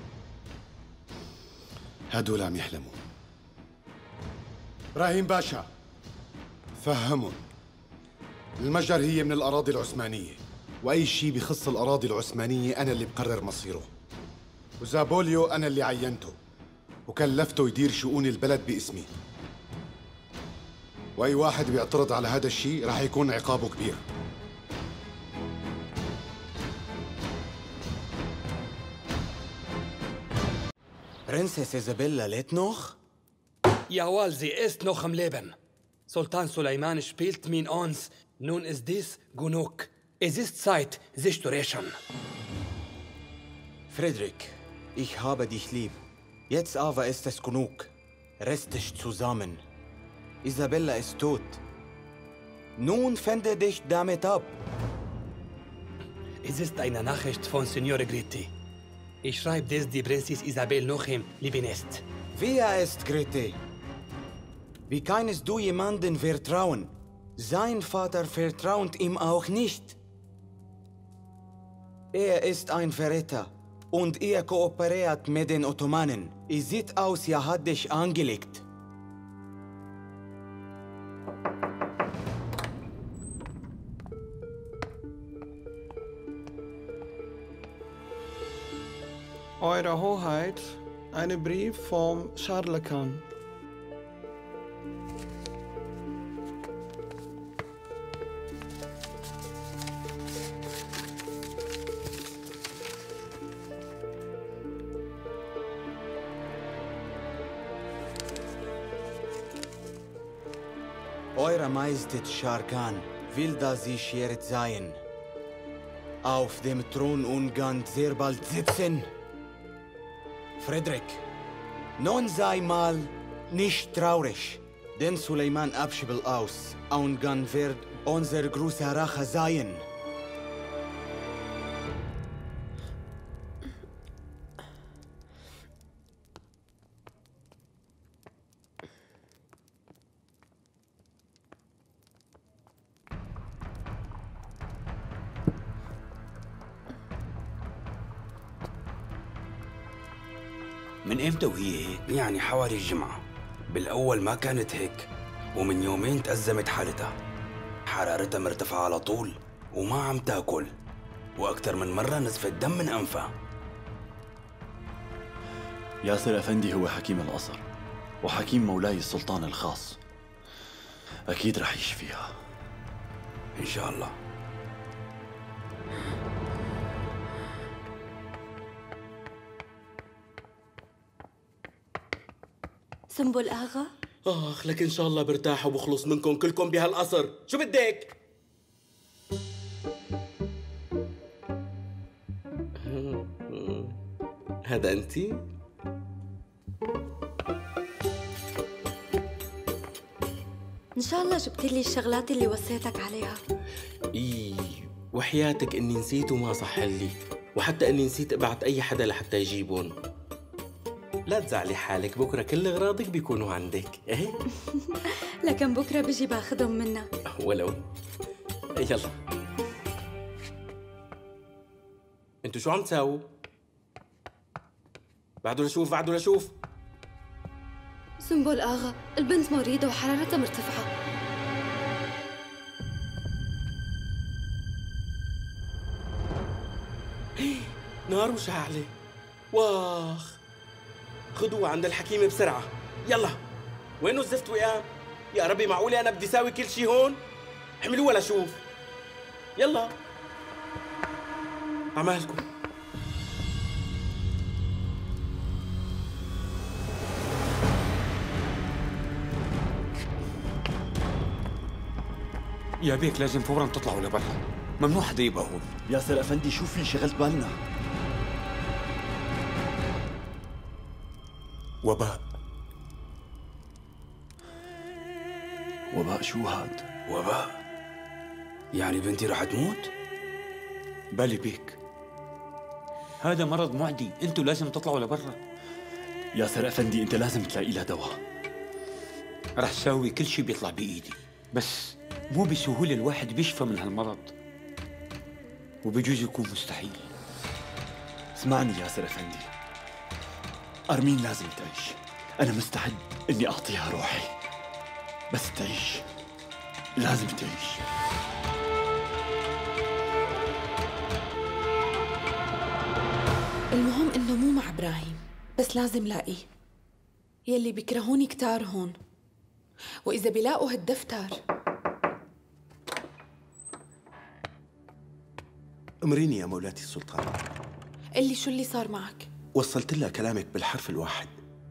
هدول عم يحلموا. إبراهيم باشا، فهمهم المجر هي من الأراضي العثمانية، وأي شيء بخص الأراضي العثمانية أنا اللي بقرر مصيره، وزابوليو أنا اللي عينته وكلفته يدير شؤون البلد باسمي، وأي واحد بيعترض على هذا الشيء رح يكون عقابه كبير. Prinzess Isabella lebt noch? Jawohl, sie ist noch am Leben. Sultan Suleiman spielt mit uns. Nun ist dies genug. Es ist Zeit, sich zu rächen. Friedrich, ich habe dich lieb. Jetzt aber ist es genug. Reiß dich zusammen. Isabella ist tot. Nun finde dich damit ab. Es ist eine Nachricht von Signore Gritti. Ich schreibe dies die Prinzessin Isabel noch im Leben ist. Wer ist Gritti? Wie kannst du jemandem vertrauen? Sein Vater vertraut ihm auch nicht. Er ist ein Verräter und er kooperiert mit den Ottomanen. Es sieht aus, er hat dich angelegt. Eure Hoheit, ein Brief vom Scharlakan. Eure Majestät Scharkan will, dass Sie jetzt sein. Auf dem Thron und ganz sehr bald sitzen. Friedrich, nun sei mal nicht traurig, denn Suleiman abschiebelt aus und dann wird unser großer Rache sein. من امتى وهي هيك؟ يعني حوالي الجمعة. بالأول ما كانت هيك، ومن يومين تأزمت حالتها. حرارتها مرتفعة على طول وما عم تاكل، وأكثر من مرة نزفت دم من أنفها. ياسر أفندي هو حكيم القصر وحكيم مولاي السلطان الخاص. أكيد رح يشفيها إن شاء الله. سنبل آغا؟ آخ لك إن شاء الله برتاح وبخلص منكم كلكم بهالقصر. شو بدك؟ هذا أنتي؟ إن شاء الله جبت لي الشغلات اللي وصيتك عليها. إيه وحياتك إني نسيت وما صح لي، وحتى إني نسيت أبعت أي حدا لحتى يجيبون. لا تزعلي حالك، بكرة كل أغراضك بيكونوا عندك. إيه؟ لكن بكرة بيجي باخدهم منك. ولو. يلا. انتوا شو عم تساووا؟ بعده لشوف بعده لشوف. سنبل آغا، البنت مريضة وحرارتها مرتفعة. نار وشعلة. واخ. خدوها عند الحكيمة بسرعة. يلا. وينو الزفت وقام؟ يا ربي معقولة أنا بدي ساوي كل شي هون؟ احملوها لشوف. يلا. عمالكم. يا بيك لازم فورا تطلعوا لبرا، ممنوع حدا يبقى هون. ياسر أفندي شو في؟ شغلت بالنا. وباء. وباء شو هاد؟ وباء؟ يعني بنتي رح تموت؟ بالي بيك، هذا مرض معدي، انتوا لازم تطلعوا لبرا. ياسر أفندي انت لازم تلاقي لها دواء. رح ساوي كل شي بيطلع بإيدي، بس مو بسهولة الواحد بيشفى من هالمرض، وبجوز يكون مستحيل. اسمعني ياسر أفندي، أرمين لازم تعيش. أنا مستعد إني أعطيها روحي، بس تعيش، لازم تعيش. المهم إنه مو مع إبراهيم، بس لازم لاقيه. يلي بيكرهوني كتار هون، وإذا بيلاقوا هالدفتر. امريني يا مولاتي السلطان. قلي شو اللي صار معك؟ وصلت لها كلامك بالحرف الواحد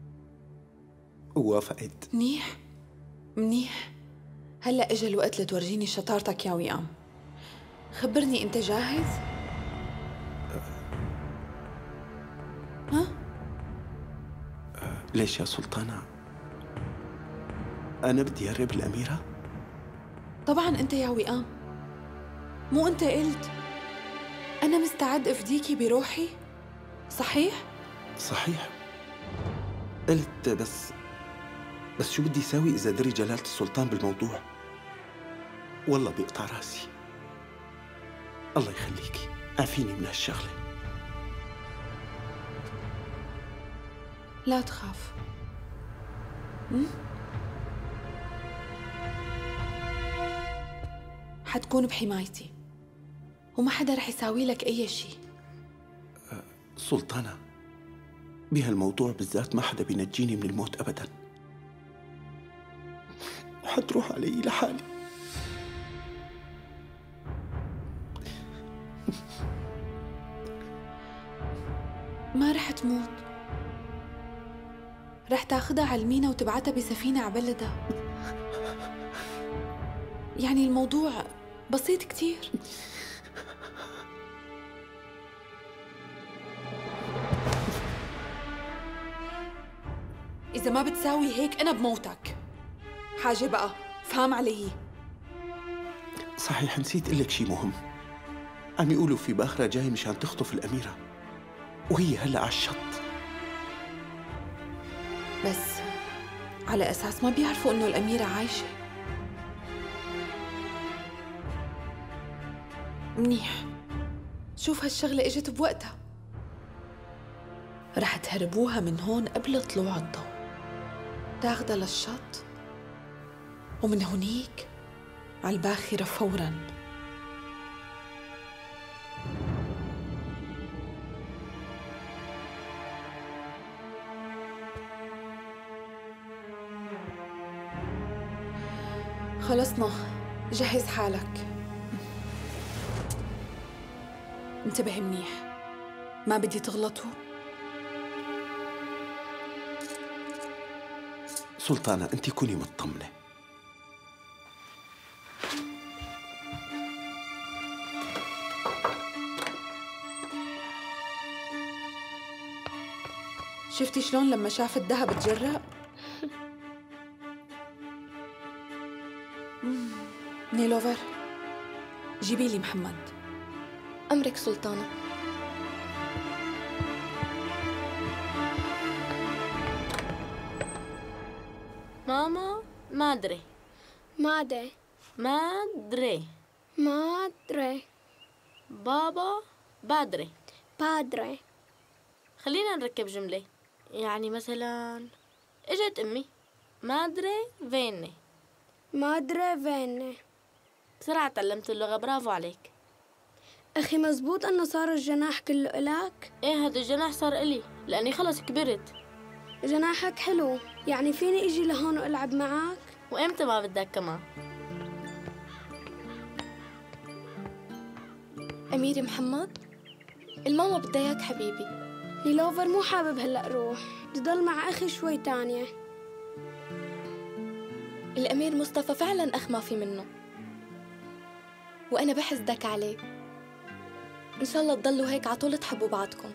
ووافقت. منيح منيح. هلأ إجا الوقت لتورجيني شطارتك يا وئام. خبرني أنت جاهز؟ ها؟ ليش يا سلطانة؟ أنا بدي أقرب الأميرة؟ طبعاً أنت يا وئام. مو أنت قلت أنا مستعد أفديكي بروحي؟ صحيح؟ صحيح. قلت بس شو بدي ساوي إذا دري جلالة السلطان بالموضوع؟ والله بيقطع راسي. الله يخليكي، عافيني من هالشغلة. لا تخاف. حتكون بحمايتي وما حدا رح يساوي لك أي شيء. سلطانة، بهالموضوع بالذات ما حدا بينجيني من الموت أبدا، وحتروح علي لحالي. ما رح تموت، رح تاخدها على المينا وتبعتها بسفينة على بلدها. يعني الموضوع بسيط كتير. إذا ما بتساوي هيك أنا بموتك. حاجة بقى، فهم علي. صحيح نسيت أقول لك شي مهم. عم يقولوا في باخرة جاي مشان تخطف الأميرة، وهي هلأ على الشط. بس على أساس ما بيعرفوا إنه الأميرة عايشة. منيح، شوف هالشغلة إجت بوقتها. رح تهربوها من هون قبل طلوع الضوء، تاخدها للشط، ومن هونيك على الباخرة فوراً. خلصنا، جهز حالك. انتبه منيح، ما بدي تغلطوا. سلطانة، أنت كوني مطمنة. شفتي شلون لما شاف الذهب تجرأ؟ نيلوفر، جيبي لي محمد. أمرك سلطانة. ماما ما أدري. ما أدري. ما أدري. ما أدري. بابا بادري. بادري. خلينا نركب جملة. يعني مثلا اجت أمي مادري فيني. مادري فيني. بسرعة تعلمت اللغة، برافو عليك. أخي مزبوط أنه صار الجناح كله إلك؟ إيه، هذا الجناح صار إلي لأني خلص كبرت. جناحك حلو، يعني فيني إجي لهون وألعب معك؟ وإمتى ما بدك كمان؟ أميري محمد، الماما بدها إياك حبيبي. نيلوفر مو حابب هلأ روح، بدي ضل مع أخي شوي تانية. الأمير مصطفى فعلاً أخ ما في منه، وأنا بحسدك عليه. إن شاء الله تضلوا هيك عطول تحبوا بعضكم.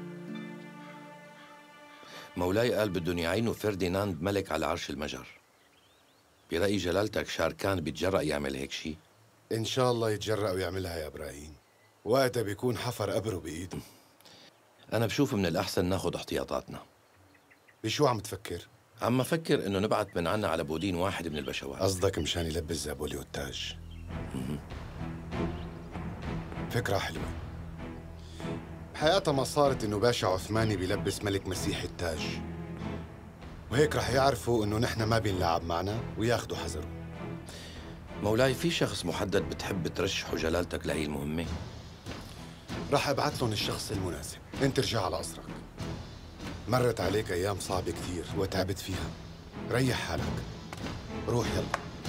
مولاي قال بدهم يعينوا فرديناند ملك على عرش المجر. برأي جلالتك شاركان بيتجرأ يعمل هيك شيء؟ إن شاء الله يتجرأ ويعملها يا إبراهيم، وقتها بيكون حفر قبره بإيده. أنا بشوف من الأحسن ناخد احتياطاتنا. بشو عم تفكر؟ عم أفكر إنه نبعت من عنا على بودين واحد من البشوات. قصدك مشان يلبس زابوليو التاج؟ فكرة حلوة. بحياتها ما صارت إنه باشا عثماني بيلبس ملك مسيحي التاج، وهيك رح يعرفوا إنه نحن ما بينلعب معنا وياخدوا حذرهم. مولاي، في شخص محدد بتحب ترشحه جلالتك لهي المهمة؟ رح أبعث لهم الشخص المناسب. أنت ارجع على قصرك. مرت عليك أيام صعبة كثير وتعبت فيها، ريح حالك. روح يلا.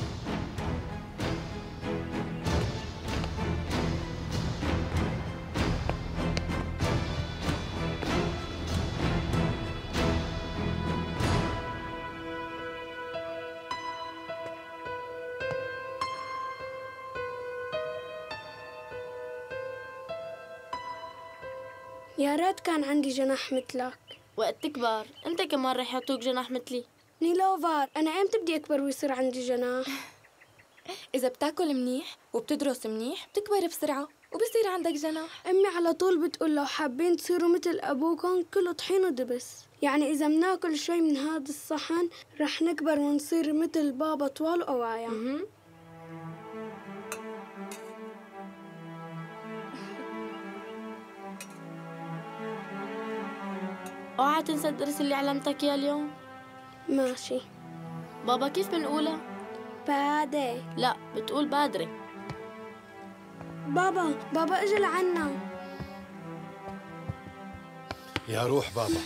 يا ريت كان عندي جناح مثلك. وقت تكبر انت كمان رح يعطوك جناح مثلي. نيلوفر، انا امتى بدي اكبر ويصير عندي جناح؟ إذا بتاكل منيح وبتدرس منيح بتكبر بسرعة وبصير عندك جناح. امي على طول بتقول لو حابين تصيروا مثل ابوكم كله طحين ودبس، يعني اذا بناكل شوي من هذا الصحن رح نكبر ونصير مثل بابا طوال وقوايا. اوعى تنسى الدرس اللي علمتك اياه اليوم. ماشي. بابا كيف بنقولها؟ بادي. لا بتقول بادري. بابا اجى لعنا. يا روح بابا.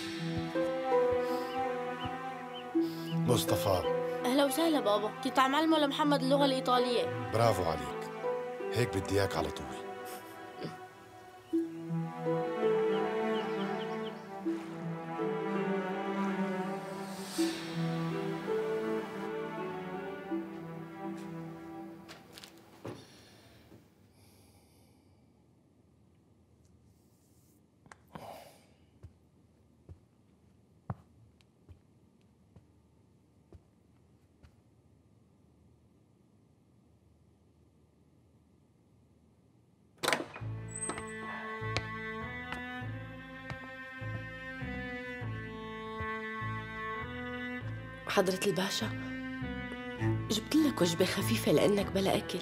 مصطفى. اهلا وسهلا بابا، كنت عم علمه لمحمد اللغة الإيطالية. برافو عليك، هيك بدي اياك على طول. حضرة الباشا، جبت لك وجبة خفيفة لأنك بلا أكل.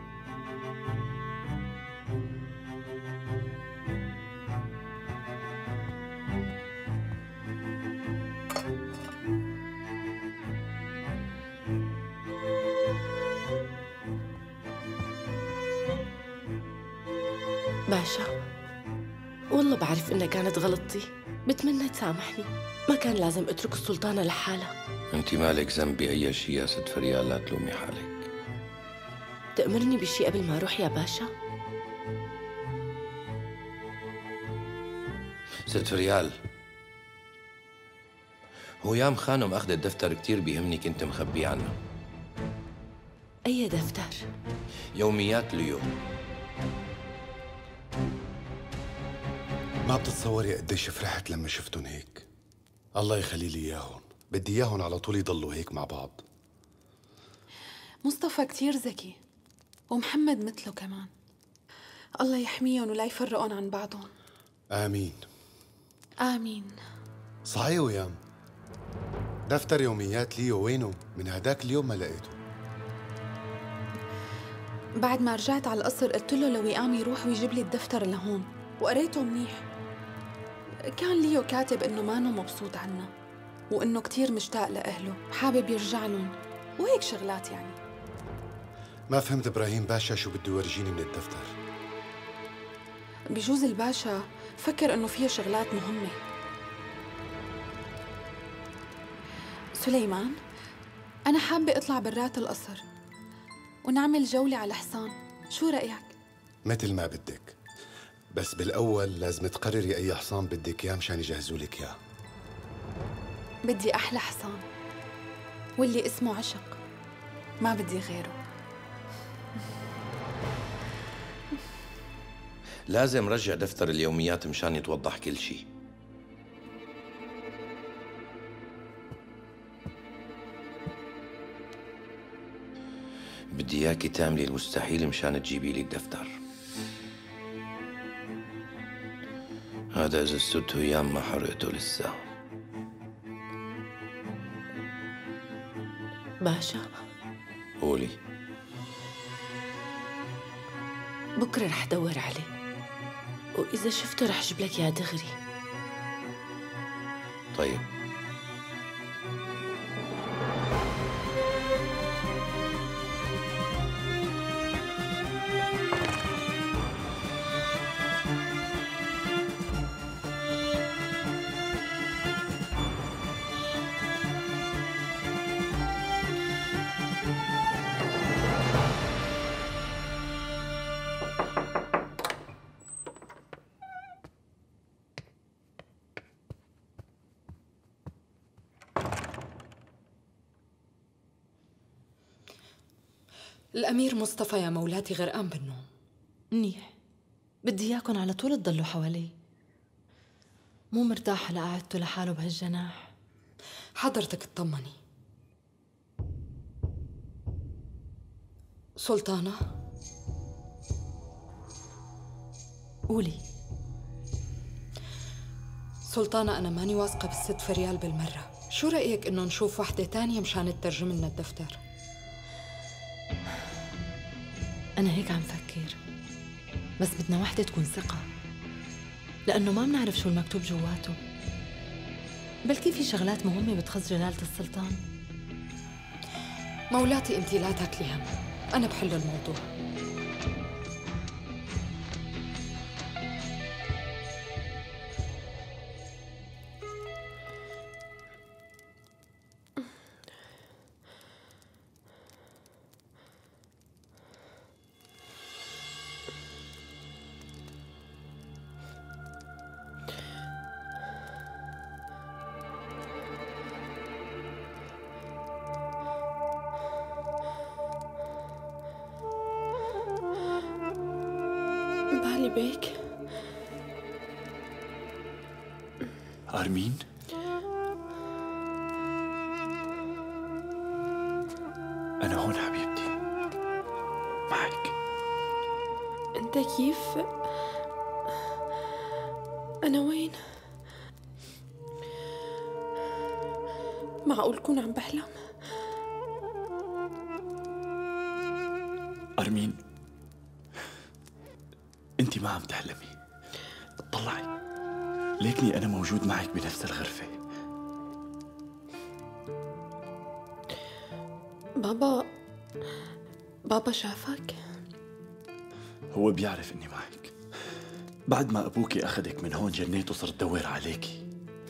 باشا، والله بعرف إنها كانت غلطتي، بتمنى تسامحني. ما كان لازم أترك السلطانة لحالها. انت مالك ذنب بأي شيء يا ست فريال، لا تلومي حالك. تأمرني بشي قبل ما أروح يا باشا؟ ست فريال، هو يام خانم أخذ الدفتر كتير بيهمني كنت مخبيه عنه. أي دفتر؟ يوميات ليو. ما بتتصوري قديش فرحت لما شفتن هيك. الله يخلي لي اياهم، بدي اياهم على طول يضلوا هيك مع بعض. مصطفى كتير ذكي، ومحمد مثله كمان. الله يحميهم ولا يفرقون عن بعضهم. آمين. آمين. صحيح ويام، دفتر يوميات ليو وينه؟ من هداك اليوم ما لقيته. بعد ما رجعت على القصر قلت له لوئام يروح ويجيب لي الدفتر لهون، وقريته منيح. كان ليو كاتب إنه مانو مبسوط عنا، وإنه كتير مشتاق لأهله وحابب يرجع لهم، وهيك شغلات يعني. ما فهمت إبراهيم باشا شو بده يورجيني من الدفتر. بجوز الباشا فكر إنه فيه شغلات مهمة. سليمان، أنا حابة أطلع برات القصر ونعمل جولة على حصان، شو رأيك؟ مثل ما بدك، بس بالأول لازم تقرري أي حصان بدك إياه مشان يجهزوا لك إياه. بدي أحلى حصان، واللي اسمه عشق، ما بدي غيره. لازم رجع دفتر اليوميات مشان يتوضح كل شيء. بدي اياكي تعملي المستحيل مشان تجيبي لي الدفتر. هذا إذا استدته أيام ما حرقته لسه. باشا، قولي. بكرة رح دور عليه، وإذا شفته رح جيب لك يا دغري. طيب. الأمير مصطفى يا مولاتي غرقان بالنوم. منيح، بدي إياكن على طول تضلوا حواليه. مو مرتاحة لقعدته لحاله بهالجناح. حضرتك اطمني. سلطانة، قولي. سلطانة، أنا ماني واثقة بالست فريال بالمرة. شو رأيك إنه نشوف وحدة تانية مشان تترجم لنا الدفتر؟ أنا هيك عم فكر، بس بدنا وحدة تكون ثقة، لأنه ما بنعرف شو المكتوب جواته. بلكي في شغلات مهمة بتخص جلالة السلطان. مولاتي انت لا تاكلي هم، انا بحل الموضوع. بالي بيك. آرمين؟ أنا هون حبيبتي، معك. أنت كيف؟ أنا وين؟ معقول كون عم بحلم؟ آرمين، أنت ما عم تحلمي، اطلعي، ليكني أنا موجود معك بنفس الغرفة. بابا شافك؟ هو بيعرف إني معك. بعد ما أبوكي أخذك من هون جنيت وصرت دور عليكي.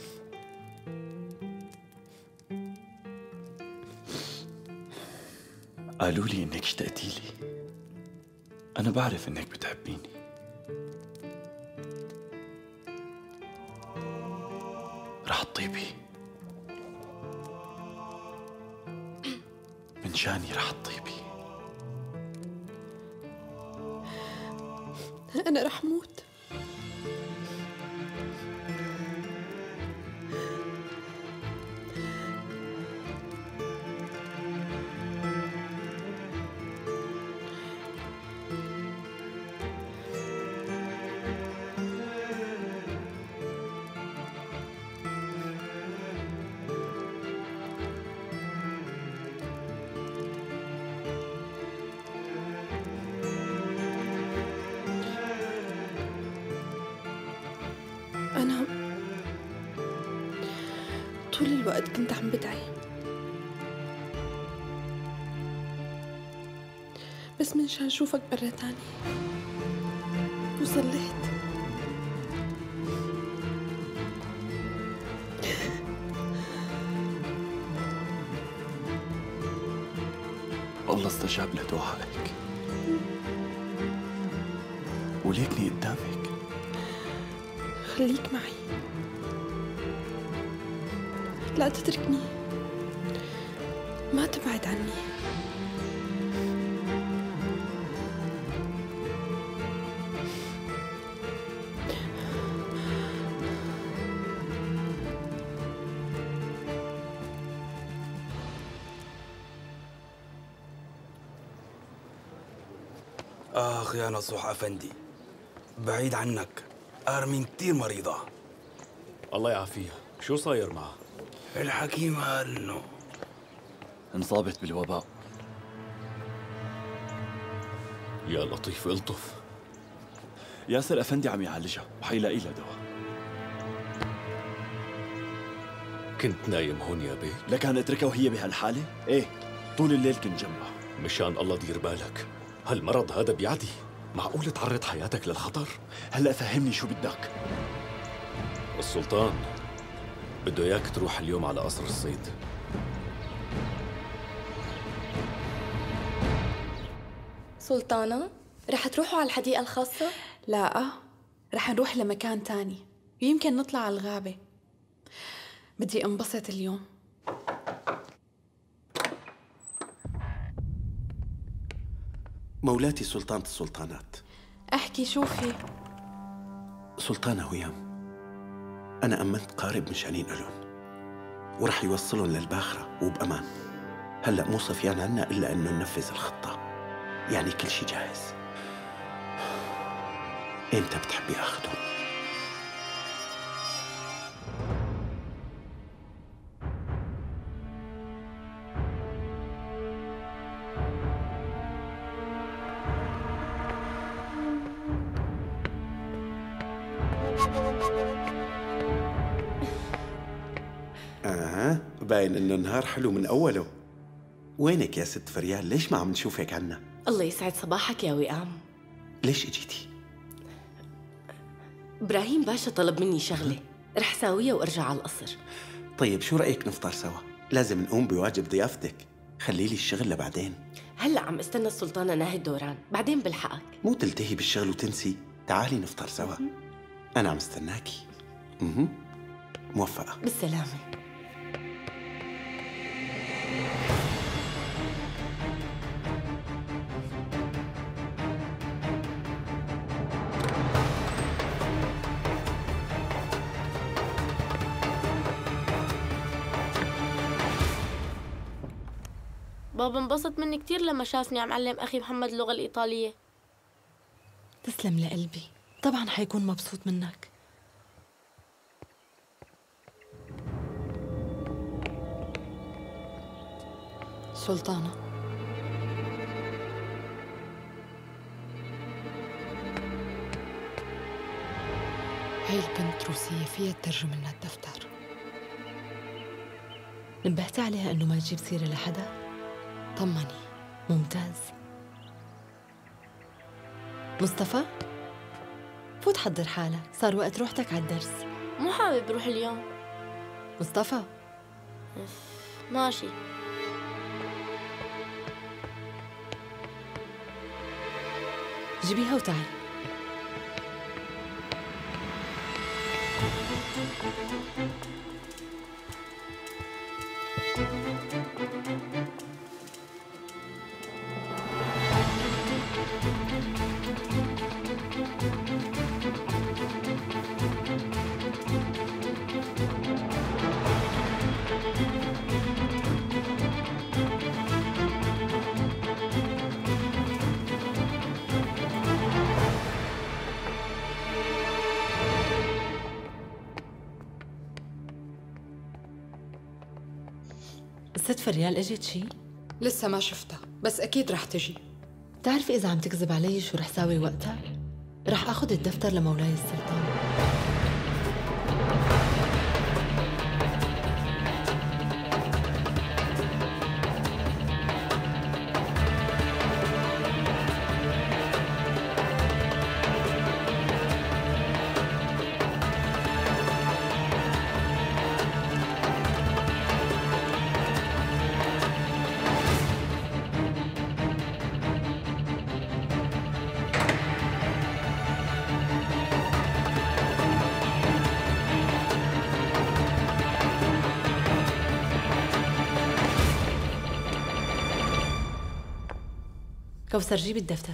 قالوا لي إنك اشتقتي لي. أنا بعرف إنك بتحبيني. رح تطيبي من شاني، رح تطيبي. أنا رح موت. أنا طول الوقت كنت عم بدعي، بس منشان شوفك برا تاني وصليت. الله استجاب لدعائك، وليكني قدامك. خليك معي، لا تتركني، ما تبعد عني. آخ يا نصوح أفندي، بعيد عنك، آرمين كتير مريضة. الله يعافيها. شو صاير معها؟ الحكيم قال إنه انصابت بالوباء. يا لطيف الطف. ياسر أفندي عم يعالجها وحيلاقي لها دواء. كنت نايم هون يا بيه؟ لكان اتركها وهي بهالحالة؟ ايه، طول الليل كنت جنبها. مشان الله دير بالك، هالمرض هذا بيعدي، معقول تعرض حياتك للخطر؟ هلأ فهمني شو بدك. السلطان بده اياك تروح اليوم على قصر الصيد. سلطانة، رح تروحوا على الحديقة الخاصة؟ لا، رح نروح لمكان تاني، ويمكن نطلع على الغابة. بدي انبسط اليوم. مولاتي سلطانة السلطانات. احكي، شو في؟ سلطانة هيام، أنا أمنت قارب مشانين ألون ورح يوصلهم للباخرة وبأمان. هلأ مو صفيان عنا إلا إنه ننفذ الخطة، يعني كل شي جاهز. إمتى بتحبي أخذهم؟ باين إنه النهار حلو من أوله. وينك يا ست فريال؟ ليش ما عم نشوفك عنا؟ الله يسعد صباحك يا وئام. ليش اجيتي؟ إبراهيم باشا طلب مني شغلة رح ساويها وارجع على القصر. طيب شو رأيك نفطر سوا؟ لازم نقوم بواجب ضيافتك. خليلي الشغل لبعدين. هلأ عم استنى السلطانة ناهد دوران، بعدين بلحقك. مو تلتهي بالشغل وتنسي. تعالي نفطر سوا. أنا عم استناكي. موفقة. بالسلامة. بابا انبسط مني كتير لما شافني عم علم أخي محمد اللغة الإيطالية. تسلم لقلبي، طبعا حيكون مبسوط منك. سلطانة، هاي البنت روسية فيها تترجم لنا الدفتر. نبهت عليها انه ما تجيب سيرة لحدا؟ طمني. ممتاز. مصطفى، فوت حضر حالك، صار وقت روحتك على الدرس. مو حابب روح اليوم. مصطفى ماشي. جيبيها وتعال. ست فريال اجت شي؟ لسه ما شفتها، بس أكيد رح تجي. بتعرفي إذا عم تكذب علي شو رح ساوي وقتها؟ رح آخذ الدفتر لمولاي السلطان. كوثر جيبي الدفتر.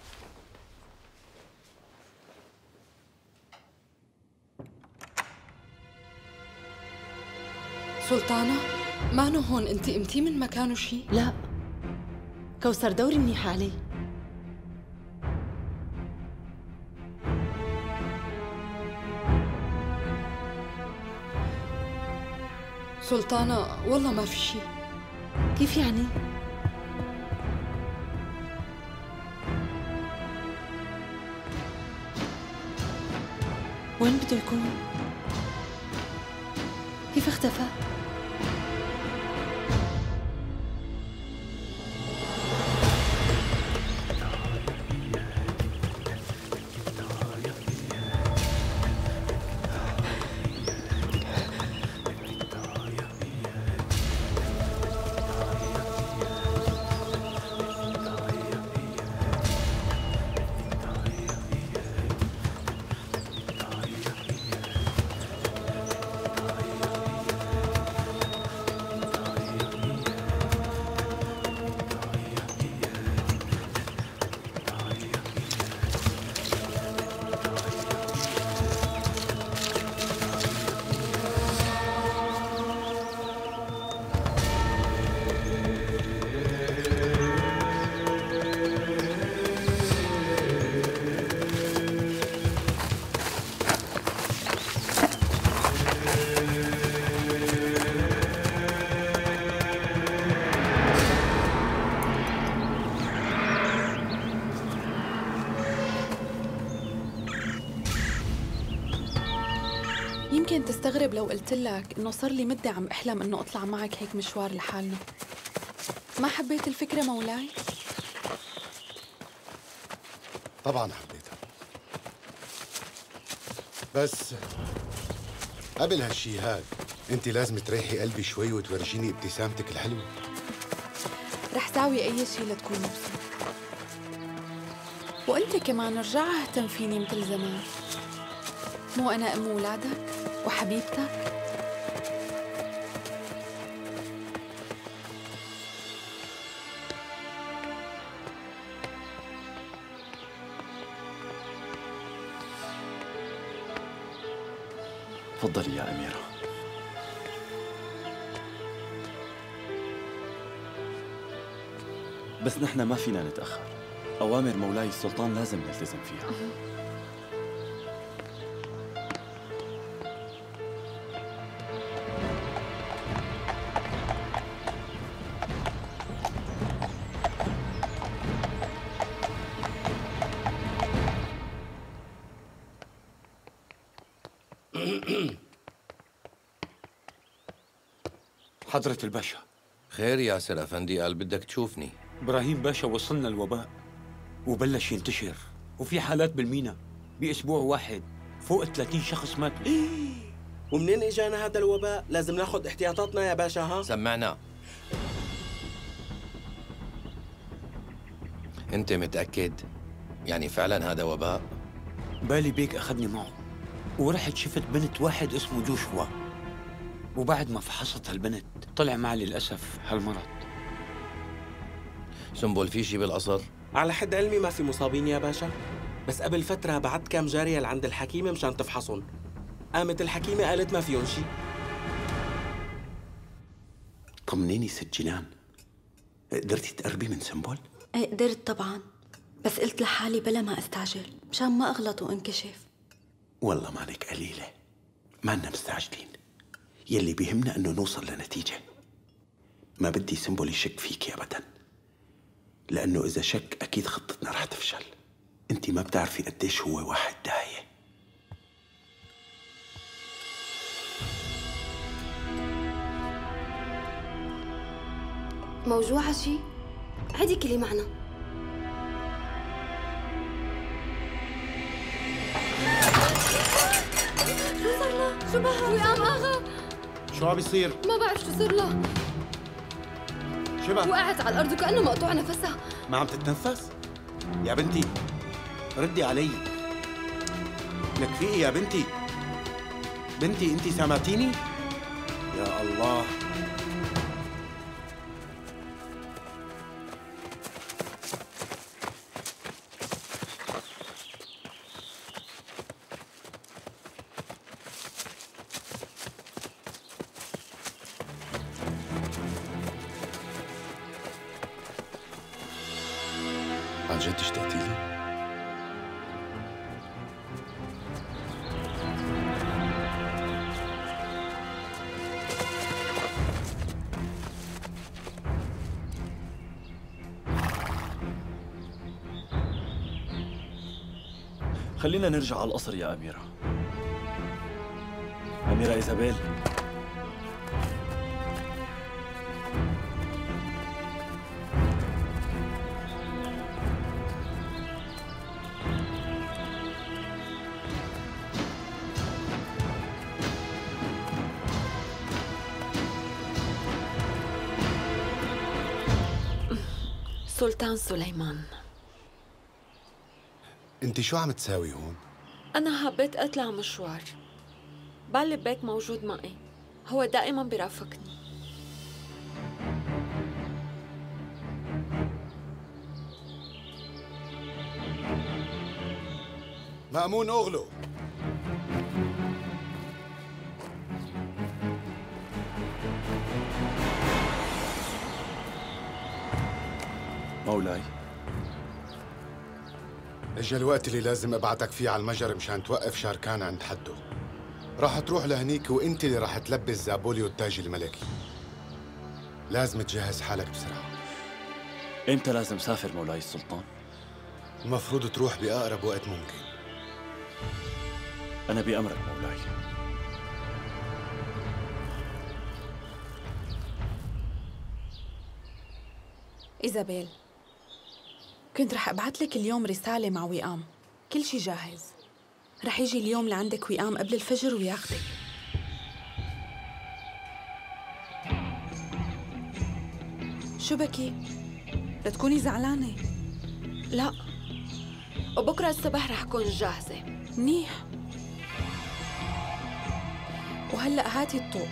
سلطانة، مانو هون، انت قمتي من مكانه شي؟ لا كوثر، دوري منيح عليه. سلطانة والله ما في شي. كيف يعني؟ وين بده يكون؟ كيف اختفى؟ يمكن تستغرب لو قلت لك إنه صار لي مدة عم أحلم إنه أطلع معك هيك مشوار لحالنا. ما حبيت الفكرة مولاي؟ طبعا حبيتها، بس قبل هالشي هاد انت لازم تريحي قلبي شوي وتورجيني ابتسامتك الحلوة. رح ساوي أي شي لتكون مبسوط، وأنت كمان رجع اهتم فيني مثل زمان. مو أنا أم ولادك وحبيبتك؟ تفضلي يا أميرة. بس نحن ما فينا نتأخر، أوامر مولاي السلطان لازم نلتزم فيها. حضرة الباشا. خير ياسر أفندي، قال بدك تشوفني. إبراهيم باشا وصلنا الوباء وبلش ينتشر، وفي حالات بالمينا بأسبوع واحد فوق 30 شخص ماتوا. ومنين إجانا هذا الوباء؟ لازم ناخذ احتياطاتنا يا باشا. ها سمعنا. أنت متأكد؟ يعني فعلا هذا وباء؟ بالي بيك أخذني معه ورحت شفت بنت واحد اسمه جوشوا، وبعد ما فحصت هالبنت طلع معي للأسف هالمرض. سنبل في شي بالقصر؟ على حد علمي ما في مصابين يا باشا، بس قبل فترة بعت كام جارية لعند الحكيمة مشان تفحصهم. قامت الحكيمة قالت ما فيهم شي. طمنيني ست جنان، قدرتي تقربي من سنبل؟ ايه قدرت طبعا، بس قلت لحالي بلا ما استعجل مشان ما اغلط وانكشف. والله مانك قليلة، مانا مستعجلين. يلي بيهمنا انه نوصل لنتيجة. ما بدي سنبل يشك فيكي ابدا، لانه اذا شك اكيد خطتنا رح تفشل. انت ما بتعرفي قديش هو واحد داهية. موجوعة شي؟ عادي كلي معنا. شو صار له؟ شو بها؟ وقام اغا. شو عم بيصير؟ ما بعرف شو صار له. شبه؟ وقعت على الارض وكأنه مقطوع نفسها. ما عم تتنفس؟ يا بنتي ردي علي. لك في ايه يا بنتي؟ بنتي انت سامعتيني؟ يا الله. عن جد اشتقتي لي؟ خلينا نرجع على القصر يا أميرة. أميرة إيزابيل، سلطان سليمان، انت شو عم تساوي هون؟ أنا حبيت أطلع مشوار. بعلي بيك موجود معي، هو دائما بيرافقني. مأمون أغلو. مولاي، اجى الوقت اللي لازم ابعتك فيه على المجر مشان توقف شاركان عند حده. راح تروح لهنيك وانت اللي راح تلبس زابوليو التاج الملكي. لازم تجهز حالك بسرعة. إمتى لازم سافر مولاي السلطان؟ المفروض تروح بأقرب وقت ممكن. أنا بأمرك مولاي. إيزابيل، كنت رح أبعت لك اليوم رسالة مع وئام، كل شي جاهز. رح يجي اليوم لعندك وئام قبل الفجر وياخدك. شو بكي؟ بتكوني زعلانة؟ لا، وبكرة الصبح رح كون جاهزة. منيح. وهلأ هاتي الطوق.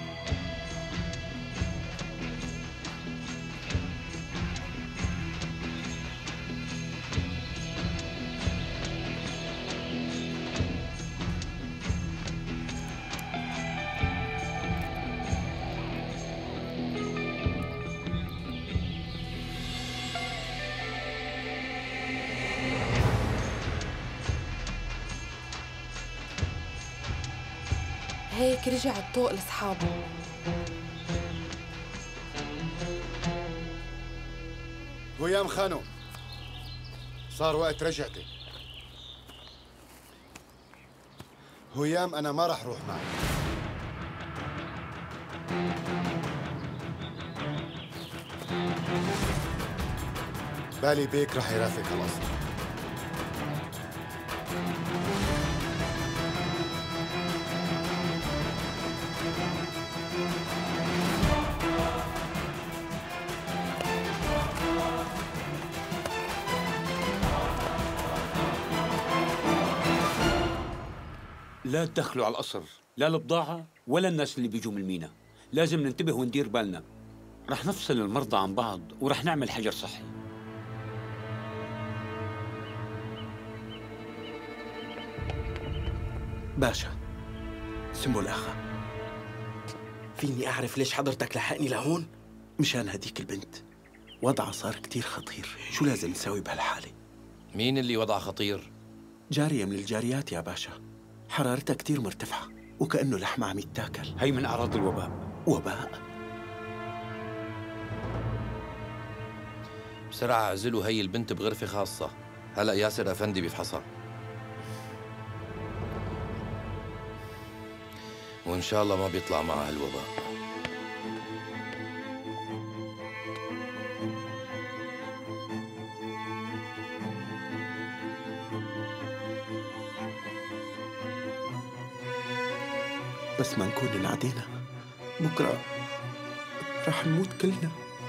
هيك رجع الطوق لاصحابه. هيام خانو، صار وقت رجعتك. هيام أنا ما رح روح معك. بالي بيك رح يرافق الأصل. لا تدخلوا على القصر، لا البضاعة ولا الناس اللي بيجوا من المينا. لازم ننتبه وندير بالنا. رح نفصل المرضى عن بعض ورح نعمل حجر صحي. باشا، سنبل أخا، فيني أعرف ليش حضرتك لحقني لهون؟ مشان هديك البنت وضعها صار كتير خطير. شو لازم نسوي بهالحالة؟ مين اللي وضعها خطير؟ جارية من الجاريات يا باشا، حرارتها كتير مرتفعة وكأنه لحمة عم يتاكل. هي من أعراض الوباء. وباء؟ بسرعة اعزلوا هي البنت بغرفة خاصة. هلأ ياسر أفندي بيفحصها، وإن شاء الله ما بيطلع معها الوباء. بس ما نكون انعدينا بكرة رح نموت كلنا.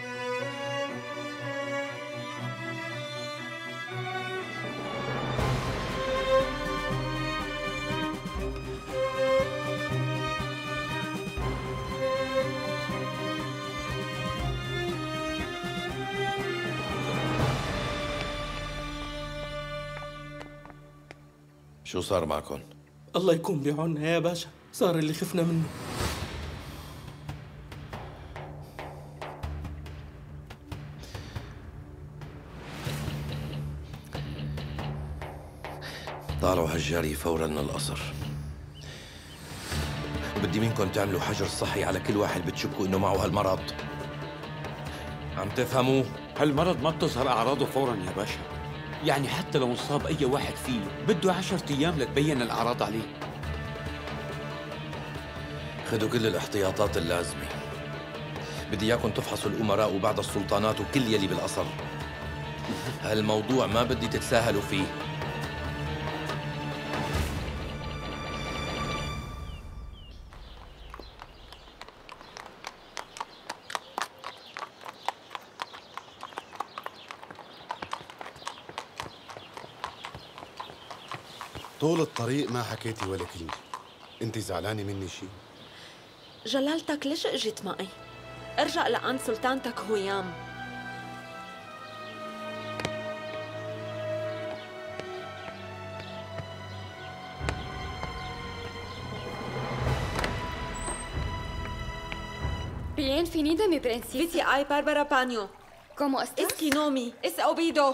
شو صار معكم؟ الله يكون بعوننا يا باشا، صار اللي خفنا منه. طالعوا هالجاري فورا من القصر، وبدي منكم تعملوا حجر صحي على كل واحد بتشكوا انه معه هالمرض. عم تفهموا؟ هالمرض ما بتظهر أعراضه فوراً يا باشا، يعني حتى لو انصاب أي واحد فيه بده 10 أيام لتبين الأعراض عليه. خذوا كل الاحتياطات اللازمة. بدي اياكم تفحصوا الأمراء وبعض السلطانات وكل يلي بالقصر. هالموضوع ما بدي تتساهلوا فيه. طول الطريق ما حكيتي ولا كلمة. انت زعلانة مني شي؟ جلالتك ليش اجيت معي؟ ارجع لعند سلطانتك هيام. Bienvenida, mi princesa. Viti ai Barbara Bagno. ¿Cómo estás? Eski nomi, es obido.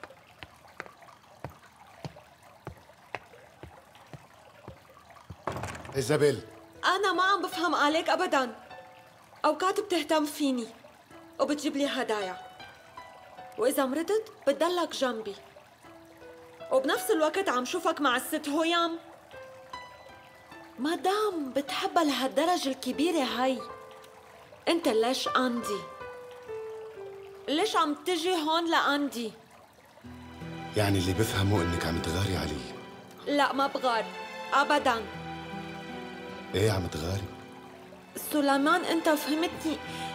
إيزابيل، أنا ما عم بفهم عليك أبداً. أوقات بتهتم فيني وبتجيب لي هدايا، وإذا مرضت بتضلك جنبي، وبنفس الوقت عم شوفك مع الست هيام. ما دام بتحبها لهالدرجة الكبيرة هاي، أنت ليش عندي؟ ليش عم تجي هون لعندي؟ يعني اللي بفهمه انك عم تغاري علي. لا ما بغار ابدا. ايه عم تغاري؟ سليمان انت فهمتني.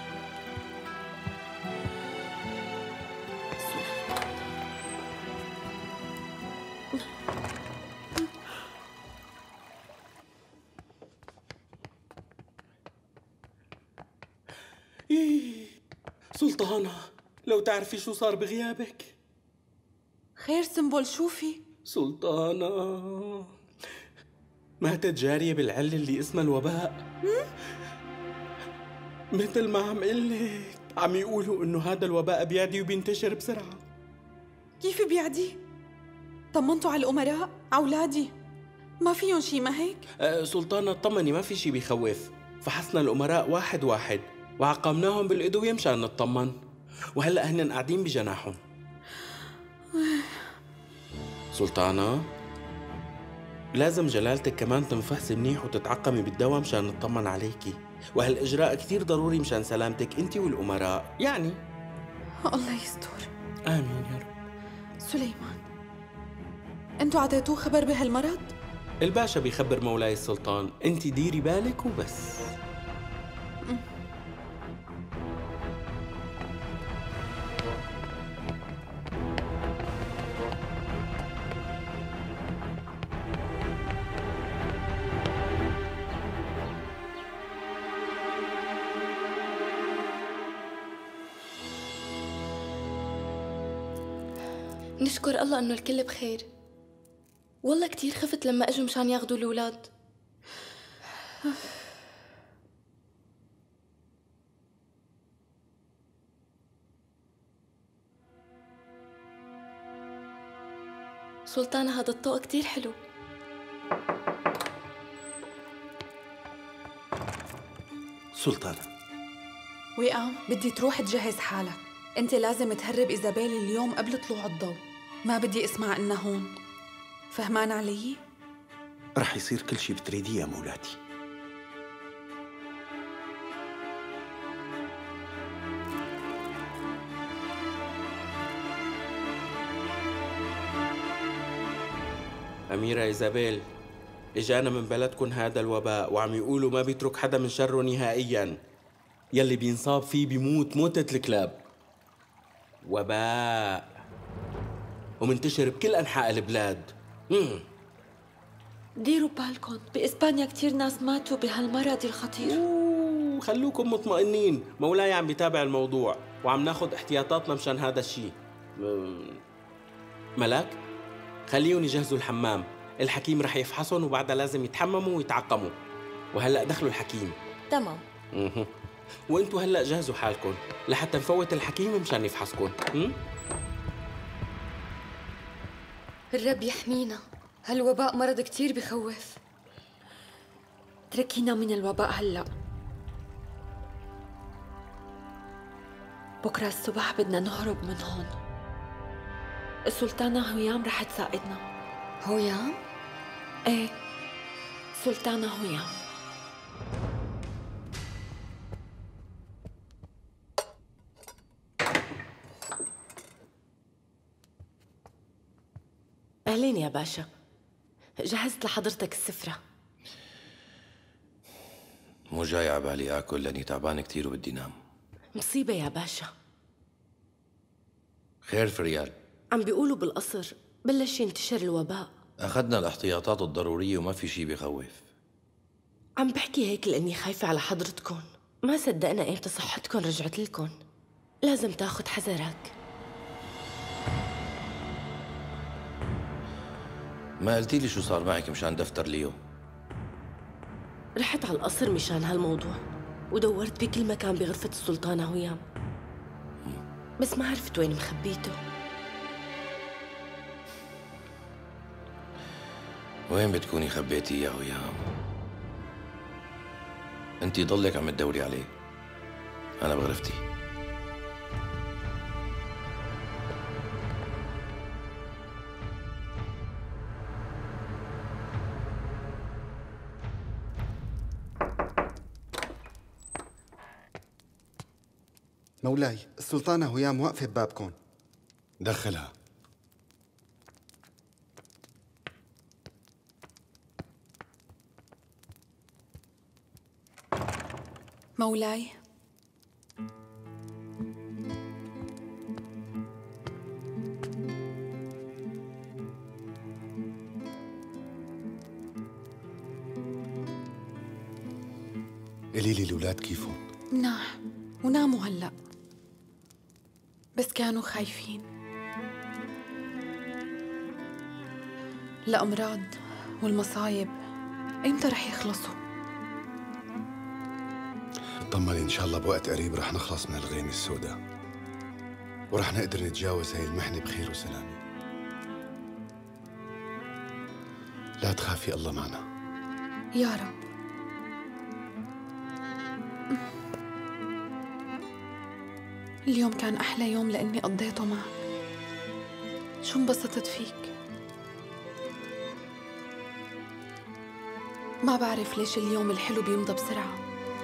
سلطانة، لو تعرفي شو صار بغيابك. خير سنبل، شو في؟ سلطانة، ماتت جارية بالعلة اللي اسمها الوباء. مثل ما عم قلك، عم يقولوا انه هذا الوباء بيعدي وبينتشر بسرعة. كيف بيعدي؟ طمنتوا على الأمراء؟ أولادي ما فيهم شي ما هيك؟ سلطانة اطمني، ما في شي بيخوف. فحصنا الأمراء واحد واحد وعقمناهم بالأدوية مشان نطمن، وهلأ هن قاعدين بجناحهم. سلطانة، لازم جلالتك كمان تنفحصي منيح وتتعقمي بالدواء مشان نطمن عليكي، وهالإجراء كتير ضروري مشان سلامتك انت والأمراء يعني. الله يستر. آمين يا رب. سليمان، انتوا عطيتوه خبر بهالمرض؟ الباشا بيخبر مولاي السلطان، انت ديري بالك وبس. نشكر الله انه الكل بخير. والله كتير خفت لما اجوا مشان ياخدوا الاولاد. سلطانة، هذا الطوق كتير حلو. سلطانة، وئام، بدي تروح تجهز حالك. انت لازم تهرب إيزابيل اليوم قبل طلوع الضوء. ما بدي اسمع انها هون. فهمان علي؟ رح يصير كل شي بتريديه يا مولاتي. أميرة إيزابيل، إجانا من بلدكن هذا الوباء وعم يقولوا ما بيترك حدا من شره نهائياً. يلي بينصاب فيه بيموت موتة الكلاب. وباء ومنتشر بكل أنحاء البلاد. ديروا بالكم، بإسبانيا كتير ناس ماتوا بهالمرض الخطير. خلوكم مطمئنين، مولاي عم بيتابع الموضوع وعم ناخد احتياطاتنا مشان هذا الشيء. ملاك، خليهم يجهزوا الحمام. الحكيم رح يفحصهم وبعدها لازم يتحمموا ويتعقموا. وهلأ دخلوا الحكيم. تمام. وانتوا هلأ جهزوا حالكم لحتى نفوت الحكيم مشان يفحصكم. الرب يحمينا، هالوباء مرض كتير بخوف. تركينا من الوباء هلأ. بكرة الصبح بدنا نهرب من هون. السلطانة هويام رح تساعدنا. هويام؟ ايه، سلطانة هويام. أهلين يا باشا، جهزت لحضرتك السفرة. مو جاي عبالي آكل لأني تعبان كتير وبدي نام. مصيبة يا باشا. خير فريال؟ عم بيقولوا بالقصر بلش ينتشر الوباء. أخذنا الاحتياطات الضرورية وما في شي بخوف. عم بحكي هيك لأني خايفة على حضرتكم. ما صدقنا إمتى صحتكم رجعت لكم. لازم تاخد حذرك. ما قلتي لي شو صار معك مشان دفتر ليو؟ رحت على القصر مشان هالموضوع ودورت بكل مكان بغرفة السلطانة هويام، بس ما عرفت وين مخبيته. وين بتكوني خبيتيه يا هويام؟ انتي ضلك عم تدوري عليه، أنا بغرفتي. مولاي، السلطانة هيام واقفة ببابكم. دخلها. مولاي، قولي لي الأولاد كيفهم؟ مناح وناموا هلأ، بس كانوا خايفين. الأمراض والمصايب إمتى رح يخلصوا؟ طمني إن شاء الله بوقت قريب رح نخلص من الغيمة السوداء ورح نقدر نتجاوز هاي المحنة بخير وسلامة. لا تخافي، الله معنا. يا رب. اليوم كان أحلى يوم لأني قضيته معك. شو انبسطت فيك. ما بعرف ليش اليوم الحلو بيمضى بسرعة.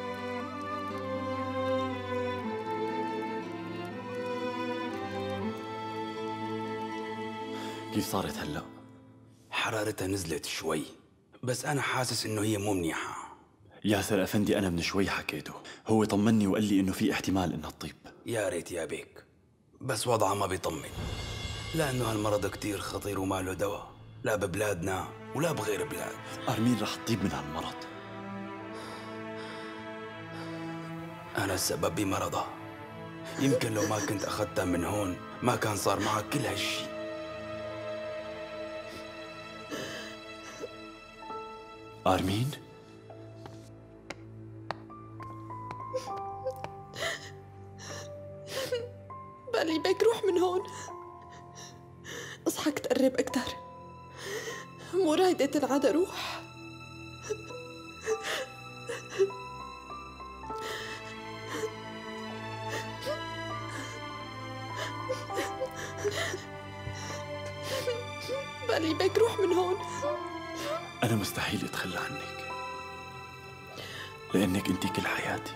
كيف صارت هلأ؟ حرارتها نزلت شوي، بس أنا حاسس إنه هي مو منيحة. ياسر أفندي أنا من شوي حكيته، هو طمني وقال لي إنه في احتمال إنها تطيب. يا ريت يا بيك، بس وضعها ما بيطمن، لأنه هالمرض كتير خطير وما له دواء، لا ببلادنا ولا بغير بلاد. أرمين رح تطيب من هالمرض. أنا السبب بمرضها. يمكن لو ما كنت أخذتها من هون ما كان صار معك كل هالشي. آرمين؟ بالي بيك روح من هون. اصحك تقرب أكتر، مو رايدة تنعاد روح. بالي بيك روح من هون. أنا مستحيل أتخلى عنك لأنك أنت كل حياتي.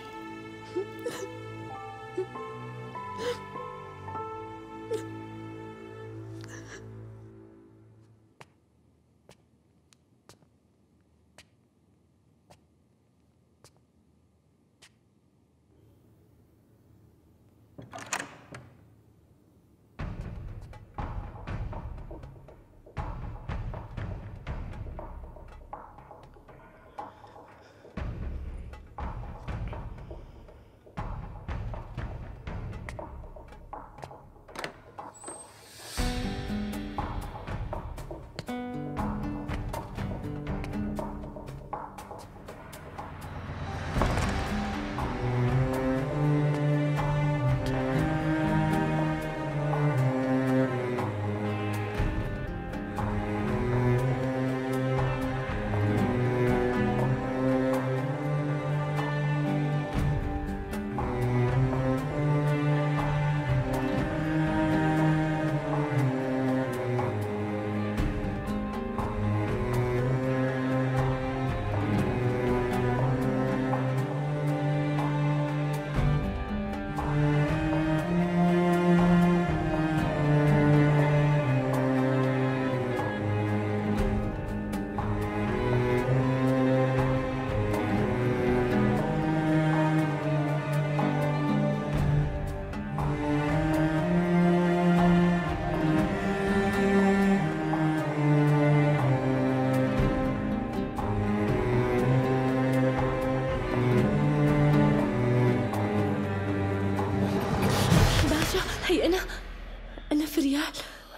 هي أنا فريال.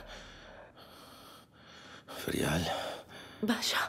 فريال باشا.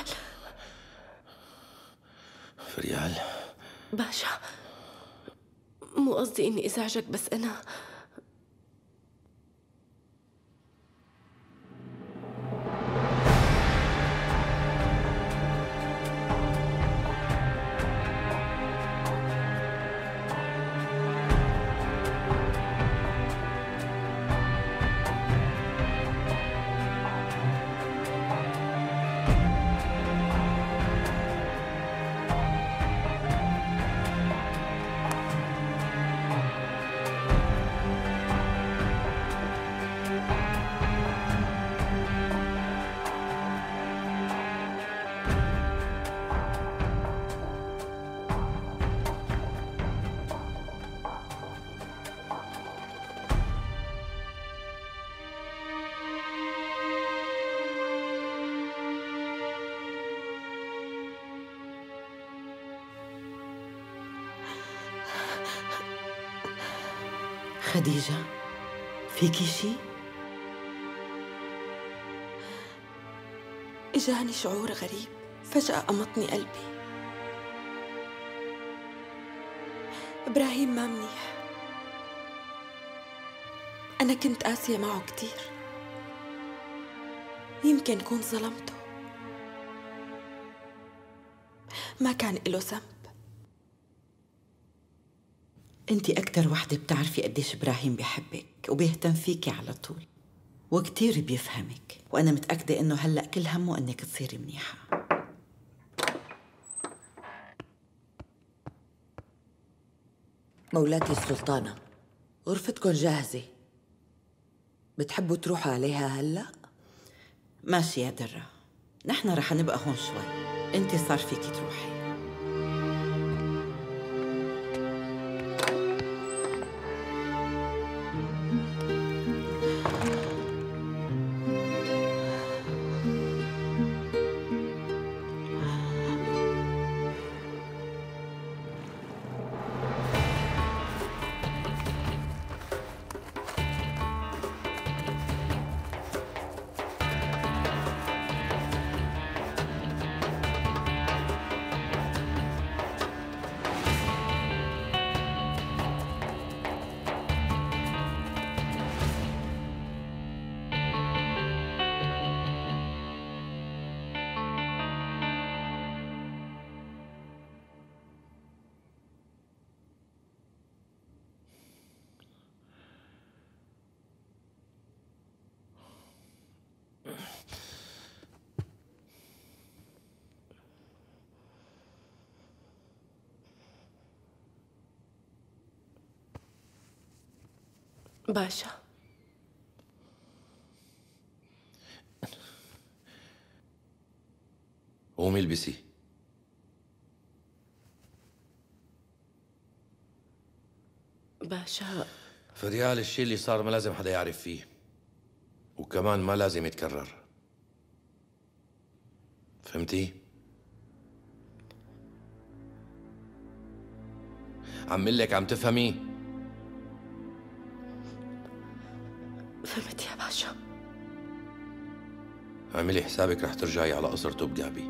فريال. فريال. باشا، مو قصدي إني إزعجك، بس أنا خديجة، فيكي شي؟ إجاني شعور غريب، فجأة قمطني قلبي. إبراهيم ما منيح. أنا كنت قاسية معه كتير، يمكن كون ظلمته. ما كان إله ذنب. انتي أكتر وحدة بتعرفي قديش إبراهيم بيحبك وبيهتم فيكي على طول، وكتير بيفهمك، وأنا متأكدة إنه هلأ كل همه إنك تصيري منيحة. مولاتي السلطانة، غرفتكن جاهزة، بتحبوا تروحوا عليها هلأ؟ ماشي يا درة، نحن رح نبقى هون شوي، انتي صار فيكي تروحي. باشا، قومي البسي. باشا، فريال، الشيء اللي صار ما لازم حدا يعرف فيه، وكمان ما لازم يتكرر. فهمتي؟ عم قلك عم تفهمي؟ فهمت يا باشا. اعملي حسابك رح ترجعي على قصر توبقابي.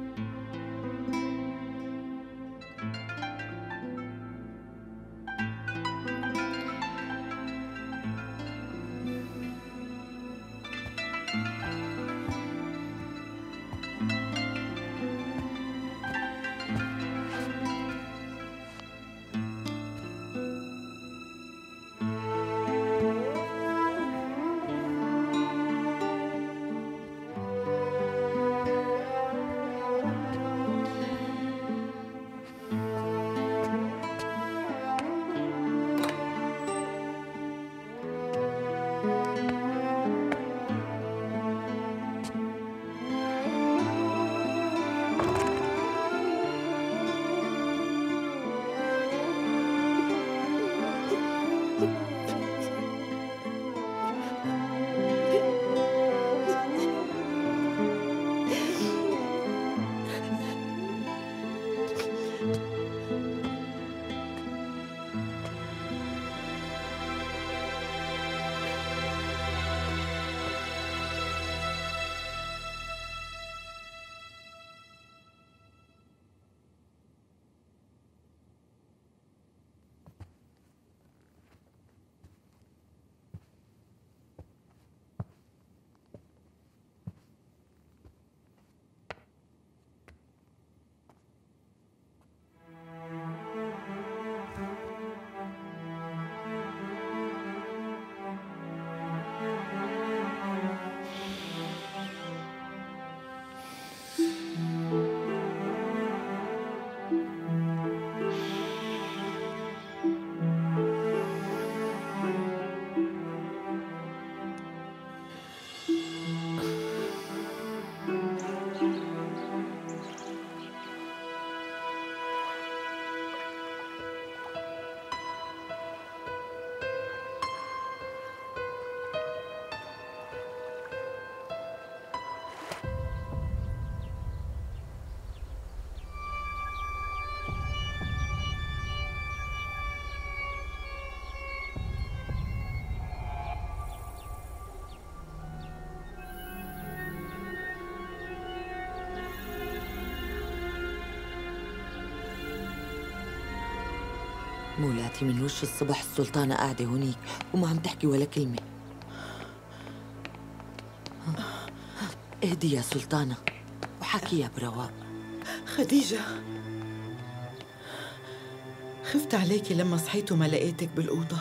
مولاتي من وش الصبح السلطانة قاعدة هونيك وما عم تحكي ولا كلمة. اهدي يا سلطانة وحكي يا برواق. خديجة، خفت عليكي لما صحيت وما لقيتك بالأوضة.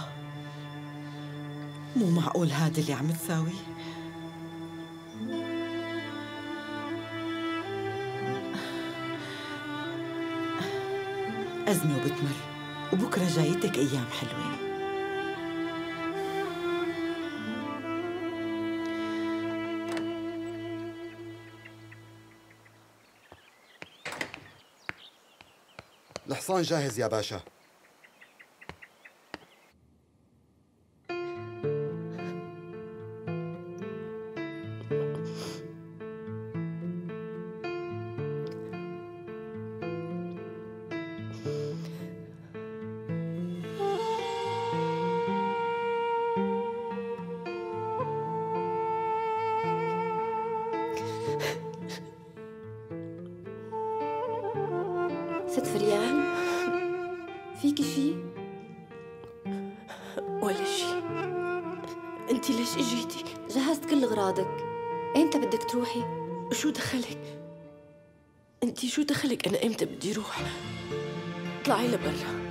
مو معقول هذا اللي عم تساويه. أزمة وبتمر، وبكرة جايتك أيام حلوة. الحصان جاهز يا باشا. ست فريال، فيكي شي؟ ولا شي. انتي ليش اجيتي؟ جهزت كل اغراضك. ايمتى بدك تروحي؟ شو دخلك؟ انتي شو دخلك انا ايمتى بدي اروح؟ اطلعي لبرا.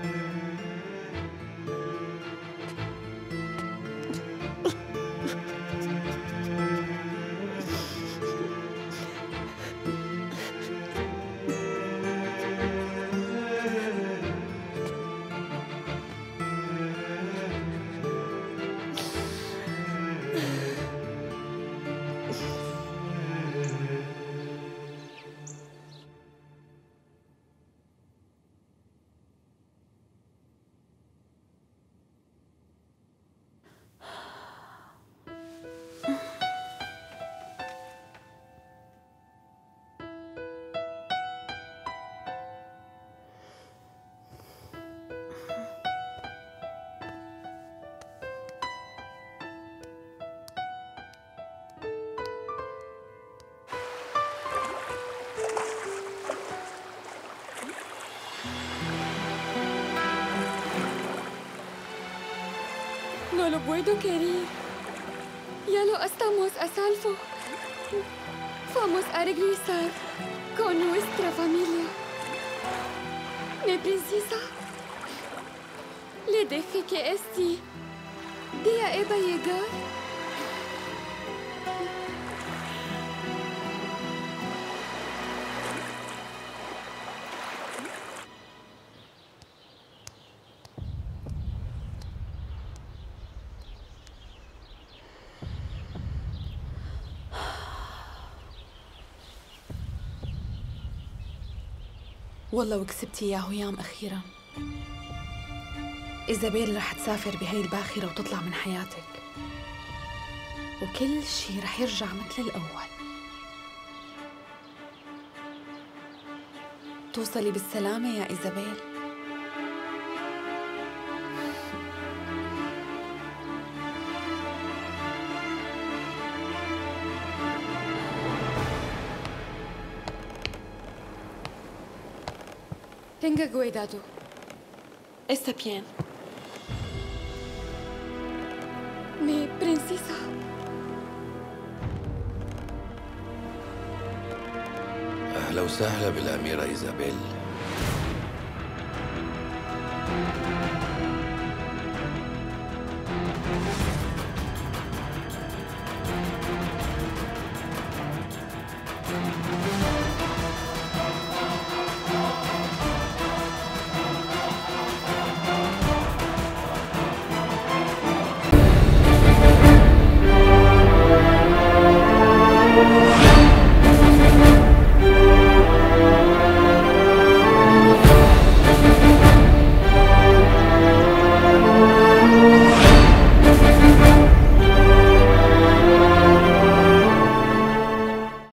No lo puedo querer. Ya lo estamos a salvo. Vamos a regresar con nuestra familia. Mi princesa, le dije que este día iba a llegar. والله وكسبتي يا هيام أخيراً. إيزابيل رح تسافر بهي الباخرة وتطلع من حياتك، وكل شي رح يرجع مثل الأول. توصلي بالسلامة يا إيزابيل. Tenga cuidado. Está bien. Mi princesa. أهلا وسهلا بالأميرة إيزابيل.